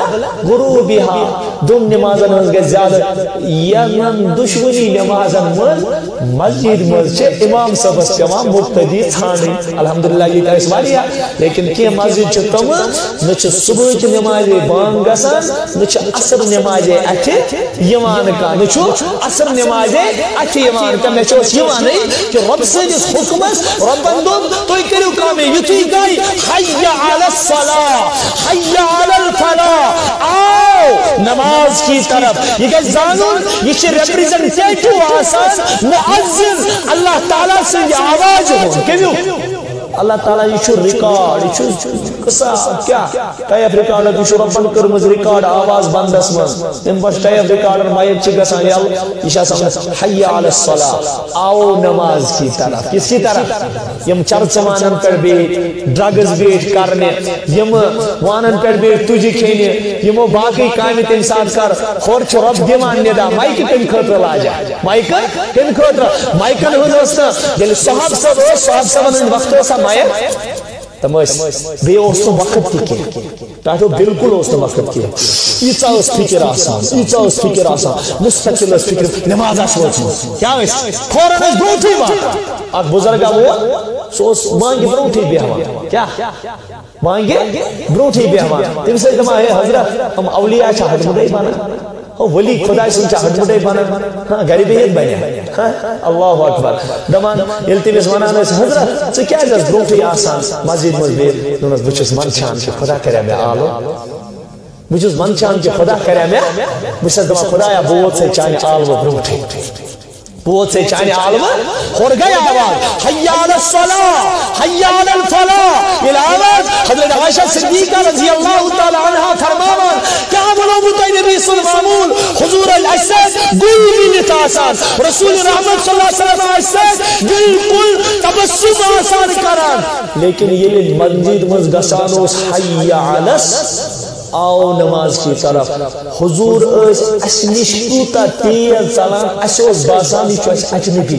Speaker 1: غروبها دون نمازن ہزگے زیادہ یمن دشمنی نمازن مسجد مسجد امام صبح امام مبتدی تھانی الحمدللہ یہ کہا والی لیکن کی مسجد چھتم نچ صبح کی نماز بانگ گسان نچ عصر نماز اچھے یمان کا نچ عصر نماز اچھے یمان کا نچ یمان کہ رب سے جس حکمت ربن دون تو کرو کام یتی گئی حی علی الصلاة حی علی الفلاح آؤ نماز کی طرف یہ کہ زانون یہ چھے ریپریزنٹیٹو آسان معزز اللہ تعالیٰ سے یہ آواز ہو کیوں اللہ تعالیٰ یہ چھو ریکارڈ یہ چھو قصہ کیا ٹائپ ریکارڈ ہے چھو ربن کرمز ریکارڈ آواز بندس من ان بس ٹائپ ریکارڈ مائب چی گسان یہ شاہ سمجھ حی علی الصلاة آؤ نماز کی طرف کس کی طرف یم چرچ وانن پر بیٹ ڈرگز بیٹ کرنے یم وانن پر بیٹ تجھی کھینے یمو باقی کامت انسان کر خور چھو رب دیمان ندا مائک تن خطر لاجا مائک تن خطر مائکن ہو دوستا یعنی صحاب سب ان وقتوں سا مائک تمہس بے اوستو وقت کی تاٹو بالکل اوستو وقت کی ایچا اس فکر آسان ایچا اس فکر آسان مستقل اس فکر نماز آسان کیا ہے فوراں اس بروٹھی بات آگ بزرگا ہوا سو اس مانگی بروٹھی بیہوان کیا مانگی بروٹھی بیہوان تم سے کہا ہے حضرت ہم اولیاء چاہت مدعی بانا ولی خدا سے چاہت مدعی بانا غریبیت بنا اللہ اکبر دمان التمس ونان حضرت سے کیا جس بروٹھی آسان مسجد مزبیر نونس بچس منچان کہ خدا کرے میں آلو بچس منچان کہ خدا کرے میں بچس دمان خدایا بہت سے چانے آلو بروٹھی بہت سے چانے عالم خور گئے آواز حی علی الصلاة حی علی الفلاح یہ آواز حضرت عائشہ صدیقہ رضی اللہ تعالی عنہ فرماوان کیا بلو بطای نبی صلی اللہ علیہ وسلم حضور الاسد گولی نتاسان رسول رحمت صلی اللہ علیہ وسلم اسد بالکل تبسم آسان کران لیکن یہ مسجد مزگسانوس حی علی آؤ نماز کی طرف حضور اسنش کوتا تیز چلان اسوس باسان یہ چوس اجنبی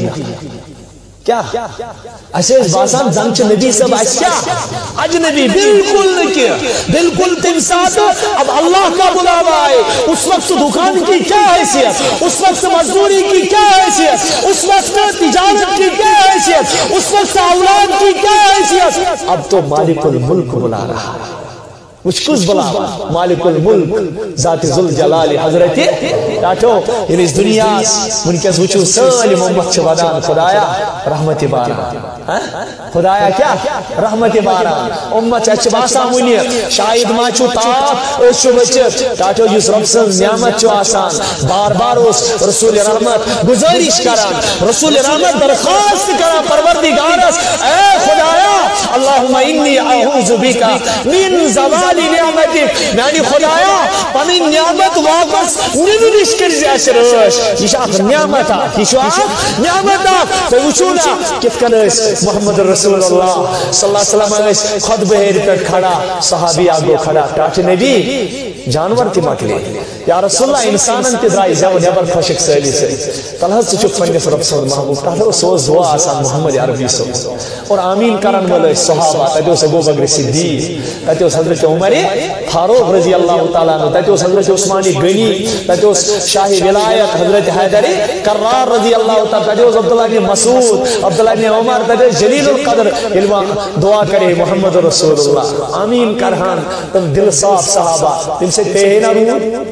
Speaker 1: کیا اسوس باسان زنچ نبی سب کیا اجنبی بالکل نکیا بالکل تم ساتھ اب اللہ کا بلاوا ہے اس وقت دکان کی کیا حیثیت اس وقت مزدوری کی کیا حیثیت اس وقت تجارت کی کیا حیثیت اس وقت اولاد کی کیا حیثیت اب تو مالک الملک بلا رہا ہے مجھ کس بلا مالک الملک ذات ذوالجلال حضرت ٹاٹو یعنی اس دنیا منکس وچو سالم امت چھ ودان خدایا رحمت باران خدایا کیا رحمت باران امت اچھ باسا منی شاید ما چھو تاپ اوشو بچت ٹاٹو یس رب سن نعمت چھو آسان بار بار اس رسول رحمت گزارش کران رسول رحمت درخواست کران پروردگارس اے خدایا اللہم انی اعوذ بکا من زوال نعمتک یعنی خدایا پنی نعمت واپس نمونش کر جیسے روش یہ شاہ نعمت آت یہ شاہ نعمت آت تو وچونا کت کنیس محمد رسول اللہ صلی اللہ علیہ وسلم اس خود بہیر پر کھڑا صحابی آگو کھڑا ٹاٹ نبی جانور تی مکلی یا رسول اللہ انسانن تی درائی زیو نیبر خوشک سیلی سے تلحظ چک پنیس رب صلی اللہ علیہ وسلم ٹاٹو سوز دعا آسان محمد عربی سو اور آمین کرن والے صحابہ تیتو سے گو بگر صدیق تیتو سے حضرت عمر فاروق رضی اللہ تعالیٰ عنہ تیتو حضرت عثمانی غنی تیتو شاہ ولایت حضرت حیدر کرار رضی اللہ تعالیٰ تیتو عبداللہ بن مسعود عبداللہ بن عمر تیتو جلیل القدر علمہ دعا کرے محمد رسول اللہ آمین کرہان تم دل صاف صحابہ تم سے کہے نہ رو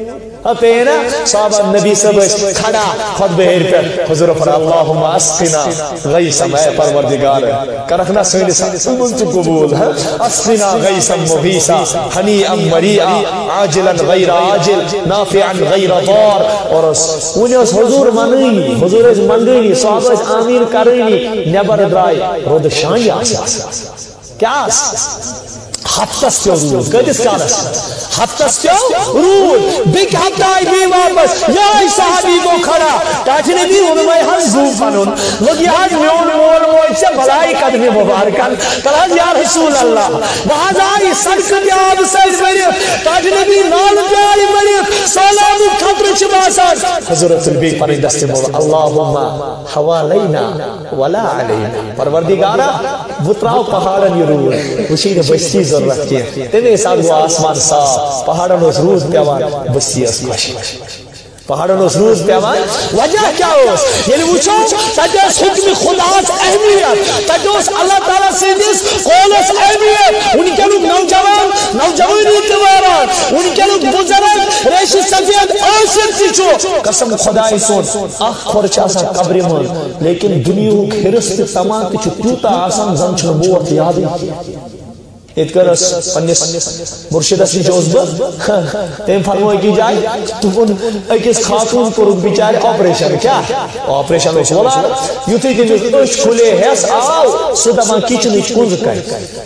Speaker 1: پینا صحابہ نبی صاحب کھڑا خود بہر پر حضور فرما اللہم اسقنا غیثا اے پروردگار کرکھنا سنس امنت قبول اسقنا غیثا مغیثا حنیئا مریئا عاجلا غیر عاجل نافعا غیر ضار اور انہیں حضور منگنی حضور منگنی صحابہ آمین کرنی نبر درائی رود شانی آساس کیا ہفتس کیوں رود کدس کالس ہفتس کیوں رود بک ہفتائی بھی واپس یہی صحابی کو کھڑا تاکہ نبی انہوں ہن زوم پنن لگی آج میون مول مول سے بلائی قدمی مبارکن تلاز یا رسول اللہ وہاں آئی سڑک دیاب سیز مرید تاکہ نبی نال پیاری مرید سالام خطر چباسان حضرت البی پنی دست مول اللہم حوالینا ولا علینا پروردگارا بطراؤ پہاڑن یرود وشید بستی ضرورت کی تیوے ساتھ وہ آسمان صاف پہاڑن اس روز پیوان بستی اس خوش پہاڑن اس روز پیوان وجہ کیا ہوس یعنی وچھو تجھوس حکم خداس اہمیت تجھوس اللہ تعالیٰ سے جس قولس اہمیت ان کے لوگ نوجوانی تیواران ان کے لوگ بزرگ ریشی سفید آسر تیچو قسم خدای سون آخ خورچ آسان قبری من لیکن دنیاو کھرست تمام تیچو تیوتا آسان زنچن بوت یادی اتکرس پنیس مرشدس نجوز با تیم فرموئی کی جائے تو ان ایکس خاتون کو رک بیچارے آپریشن کیا آپریشن اس والا یوتی کہ جو اش کھلے حیث آو سودا من کچن اچ کنز کر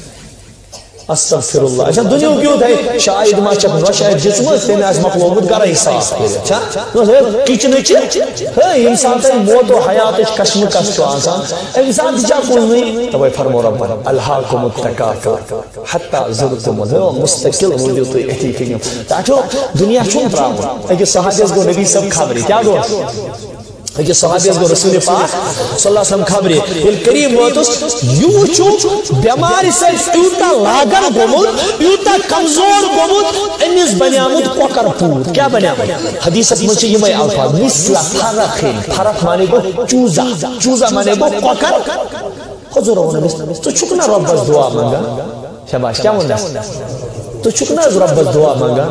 Speaker 1: استغفر اللہ اچھا دنیا کیوں تھے شاید ما چکن و شاید جسم تین از مقلوبت گرہ حساس اچھا کچن اچ انسان تین موت و حیات اچ کشم کشتو آسان انسان تجا کنی تو فرمو ربنا الہاکم التکاثر حتی زرتم مستقل موجود احتی کنیم تاکہ دنیا چون پراؤں اگر صحابیز کو نبی سب خبری کیا گو کہ صحابیز کو رسول پاک صلی اللہ علیہ وسلم خبری یہ کریم واتس یوں چو بیماری سے یوتا لاغر گومت یوتا کمزور گومت انیس بنیامت کوکر پود کیا بنیامت حدیثت مجھے یہ میں الفاظ مثل فرخین فرخ مانے کو چوزا مانے کو کوکر حضور ہونا تو چکنا رب بس دعا مانگا شباش کیا ہونا تو چکنا رب بس دعا مانگا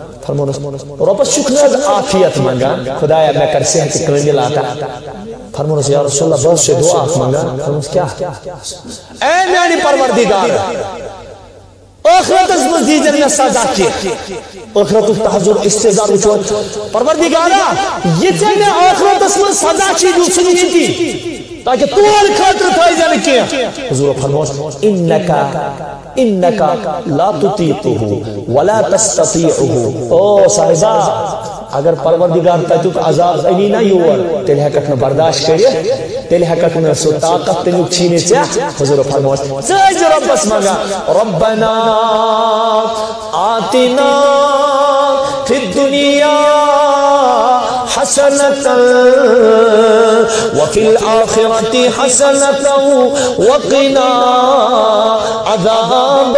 Speaker 1: رب شکر عافیت مانگا خدایا میں کر صحت کامل آتا فرمانس یا رسول اللہ بہت سے دعا مانگا فرمانس کیا اے میانی پروردگار آخرت از مزدیجن میں سزا کی آخرت تحضر استعدار وچوت پروردگارا یہ چاہنے آخرت از مز سزا کی جو سنی تھی تاکہ توال خاطر تھائی جانے کیا حضور فرموش انکا لا تطیقه ولا تستطیعه او صاحبہ اگر پروردگار تجھوک عذاب اینی نہ یور تیل حقیقت میں برداشت کریے تیل حقیقت میں سو طاقت تنوک چھینے چاہ حضور فرموش سیج رب بس مانگا ربنا آتنا فی الدنیا حسنة وفي الآخرة حسنة وقنا عذاب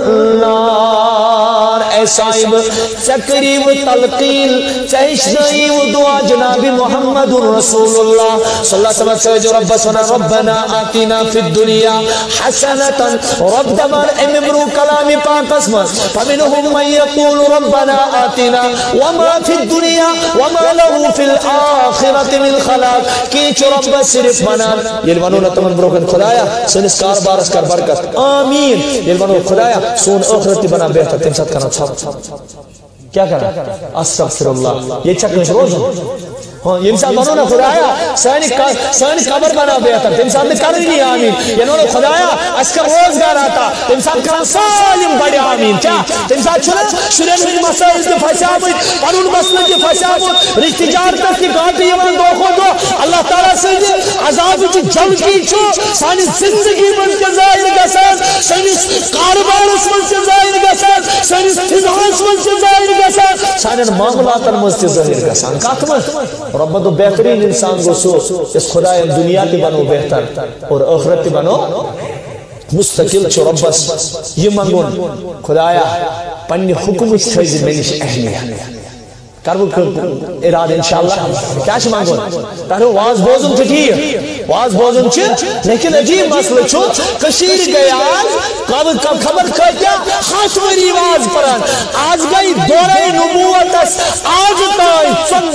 Speaker 1: النار اے صاحب چکری و تلقیل چہشنائی و دعا جناب محمد رسول اللہ صلی اللہ علیہ وسلم سوچ رب سنا ربنا آتنا فی الدنیا حسنة رب دبار امبرو کلامی پاک اسمت فمنهم من یقول ربنا آتنا وما فی الدنیا وما له فی الآخرت من خلاق کیچ رب صرف منان یلوانو نتمن بروکن خدایا سنس کار بارس کر برکت آمین یلوانو خدایا سون آخرتی بنا بہتر تم ساتھ کرنا چھاپ کیا کرنا استغفر اللہ یہ چکنے روز یہ انسان بنو نا خدایا سانی قبر بنا بہتر تم ساتھ میں کرنی نہیں آمین یہ نونو خدایا اس کا روزگار آتا تم ساتھ کرنا سالم بڑے آمین کیا تم ساتھ شرین میں مسائل کے فسامت قانون مسئلہ کے فسامت رشتی جارتت کی گھاٹی یمن دو خود دو اللہ تعالیٰ سے عذاب کی جل کی چھو سانی زندگی من کے ظاہر گسان سانی کاربار اس من سے ظاہر گسان سانی فضانس من سے ظاہر گسان سانی معاملات من سے ظاہر گسان کاتمت رب تو بہترین انسان کو سو اس خدا دنیا تی بنو بہتر اور آخرت تی بنو مستقل چھو ربس یہ منگون خدایا پنی حکم اس تھیز منش اہمیت کرو ارادہ انشاءاللہ کیا چھ مانگون تہو واز بوزن چھ ٹھیک واز بوزن چھ لیکن عجیب مسئلہ چھ کشیر گئی آج خبر کھتیا 7 وری واز پران آج گئی دورہ نبوت آج تائیں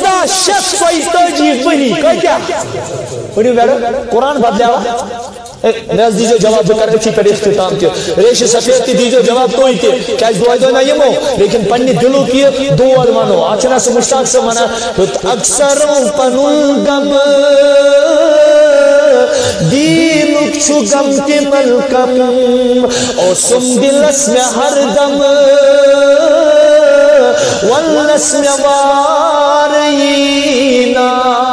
Speaker 1: 1443 وری کھتیا پڑھیو بیٹھو قرآن بدلیا میں دیجو جواب کر اچھی پر اختتام کے ریش سفید کی دیجو جواب تو ہی تھے کیا دعا دو نہ یمو لیکن پنی دلو کی دعا مانو آچنا سے مشتاق سے مانا اکثر پنون گم دینک چھو گم کے ملکم اور سم دلس میں ہر دم والنس میں وارینا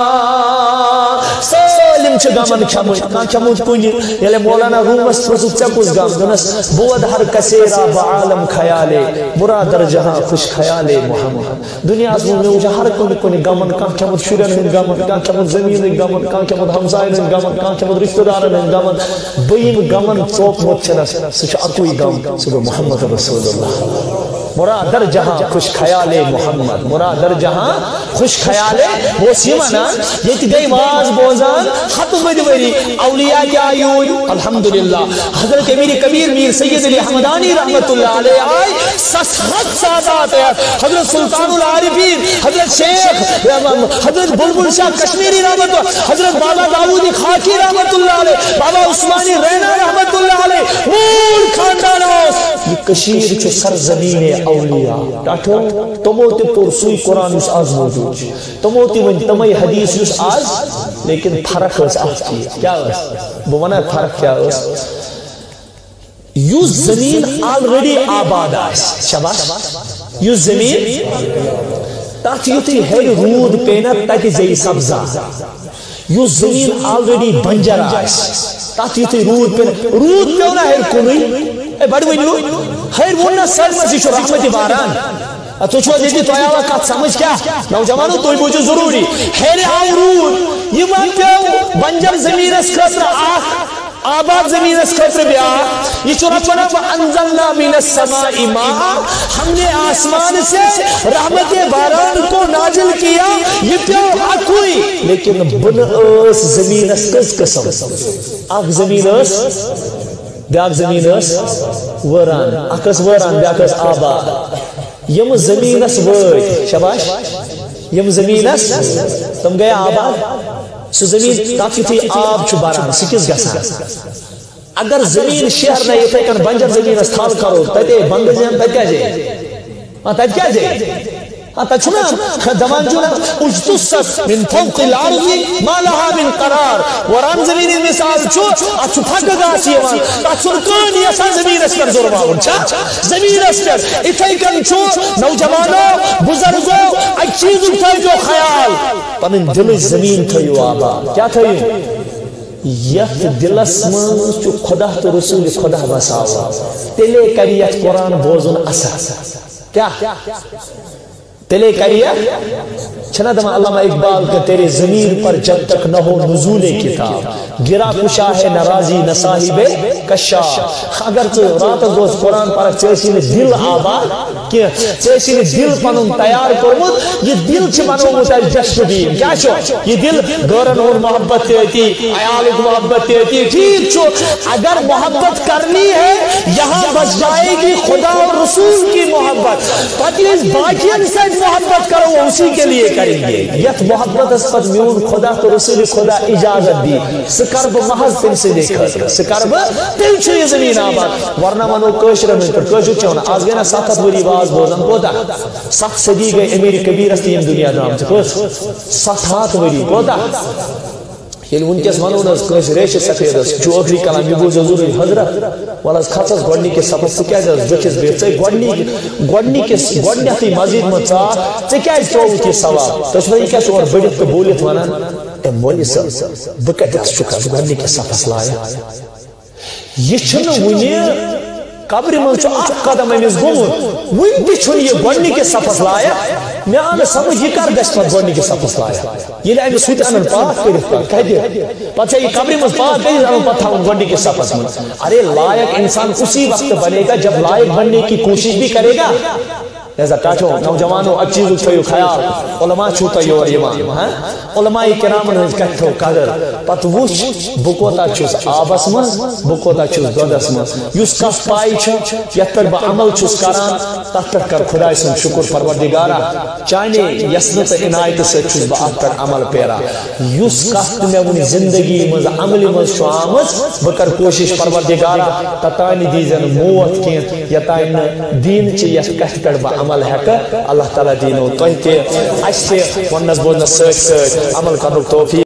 Speaker 1: چھ گامن کھمود کنی یلی مولانا رومس پرسوک چکوز گام دنس بود ہر کسیرا بعالم خیالے برادر جہاں خوش خیالے محمد دنیا از میں مجھے ہر کنی گامن کان کھمود شورن ہن گامن کان کھمود زمین گامن کان کھمود ہمسائن ہن گامن کان کھمود رشتہ دارن ہن گامن بین گامن چوک مت چھنس سچ اکوئی گام سب محمد رسول اللہ مرادر جہاں خوش خیالے محمد مرادر جہاں خوش خیالے وہ سیمانا یہ تی گئی واز بوزان ختم بدوری اولیاء کیا آئیوئی الحمدللہ حضرت امیر کبیر میر سید علی حمدانی رحمت اللہ علیہ آئی سسحت سادات ہے حضرت سلطان العارفین حضرت شیخ حضرت بلبل شاہ کشمیری رحمت اللہ حضرت بابا داؤدی خاکی رحمت اللہ علیہ بابا عثمانی رینا رحمت اللہ علیہ مول خاندانوس یہ کشیر چو سرزمین اولیاء ڈاٹھو تموتی پرسوئی قرآن اس آز موجود تموتی من تمہی حدیث اس آز لیکن فرق اس آج کی کیا اس بوانا فرق کیا اس یو زمین آلریڈی آباد آئیس شباش یو زمین تاکہ یوتی ہے رود پینا تاکہ زی سبزہ یو زمین آلریڈی بنجر آئیس تاکہ یوتی رود پینا ہے کنوی اے بڑھ ونیو خیر ونا سر مزی شو رحمت باران تو چھو دیتی تو آیا وقت سمجھ کیا نوجوانو تو بوجھو ضروری خیر آورود یہ وقت پیو بنجر زمین اس خطر آباد زمین اس خطر بیا یہ چھو ربنا فانزلنا من السماء ماء ہم نے آسمان سے رحمت باران کو نازل کیا یہ پیو اکوئی لیکن بن اس زمین اس کس قسم آگ زمین اس بیاک زمین اس وران اکس وران بیاک اس آباد یم زمین اس وید شباش یم زمین اس تم گیا آباد سو زمین تاکہ تھی آب چھو باران سکس گسا اگر زمین شہر نہیں تھے کن بنجر زمین اس تھال کرو تیتے بند زمین تیت کیا جائے تیت کیا جائے تچنا دمان جو اجتست من فوق الارض ما لها من قرار وران زمین مثال چھو اچھو پھک گاسی وان تچرکان یسا زمین اس پر ضرور زمین اس پر اتھائی کن چھو نوجوانو بزرگو ایک چیز اٹھائی جو خیال پنن دل زمین تھیو آبا کیا تھیو یت دلس من چو خدا تو رسول خدا بساوا تلے کریت قرآن بوزن اثر کیا تلے کریے چھنا دماء علامہ اقبال کہ تیرے ضمیر پر جب تک نہ ہو نزول کتاب گرا کشا ہے نرازی نہ صاحب کشا اگر تو رات گوز قرآن پر چیسی نے دل آباد کہ چیسی نے دل پنن تیار کرمت یہ دل چھ منو متعل جشن دیم کیا شو یہ دل گورن اور محبت تیتی عیالک محبت تیتی ٹھیک چھو اگر محبت کرنی ہے یہاں بچ جائے گی خدا اور رسول کی محبت پتی اس باقین سے محبت کرو اسی کے لیے کریں گے یت محبت اس پر میون خدا تو رسول خدا اجازت دی سکرب محض تن سے دیکھا سکرب تن چھو یہ زمین آباد ورنہ منو کوشر میں پر کوشر چونا آز گئے نا 7 وری باز بوزن کوتا 7 صدی گئے امیر کبیر استی ہم دنیا درام سے 7 وری کوتا یعنی ان کے زمانوں نے اس ریش سفید اس جو اخری کلام یہ بوز حضور حضرت والا خاصس گوڑنی کے سفر سے کیا جائے جو چیز بیت سے گوڑنی کے گوڑنیتی مزید مچا سے کیا اس تو کی ثواب تو اس میں کیا شو اور بڑی تو بولیت وانا اے مولی سر بکت اس چکا گوڑنی کے سفر لایا یہ چھنو ونی قبر من چو آخ قدم امیز گمون وین بھی چھن یہ گوڑنی کے سفر لایا میں آنے سمجھ یہ کر گشت پر گوڑنی کے سفر لایا یہ لئے سویت انن پاک کرت پر کہہ دیا پتہ یہ قبر من پاک کرت انن پتہ ان گوڑنی کے سفر من ارے لائق انسان اسی وقت بنے گا جب لائق بننے کی کوشش بھی کرے گا لہذا ٹاٹھو نوجوانو اک چیزو تھیو خیال علماء چھو تا یور ایمان علماء کرامن ہنز کتھو قدر پت وچ بکوتا چھس آبس مز بکوتا چھس دودس مز یس کف پائی چھ یت پر با عمل چھس کران تت پر کر خدا سن شکر پروردگارا چانے یسنت عنایت سے چھس با ات پر عمل پیرا یس کف میں ونی زندگی مز عمل مز چھو آمد بکر کوشش پروردگارا تتانی دیزن موت کی یتائن دین چی یس کف پر با عمل ہے کہ اللہ تعالیٰ دینو تو تے اس ونس بولنا سچ عمل کرنے توفیق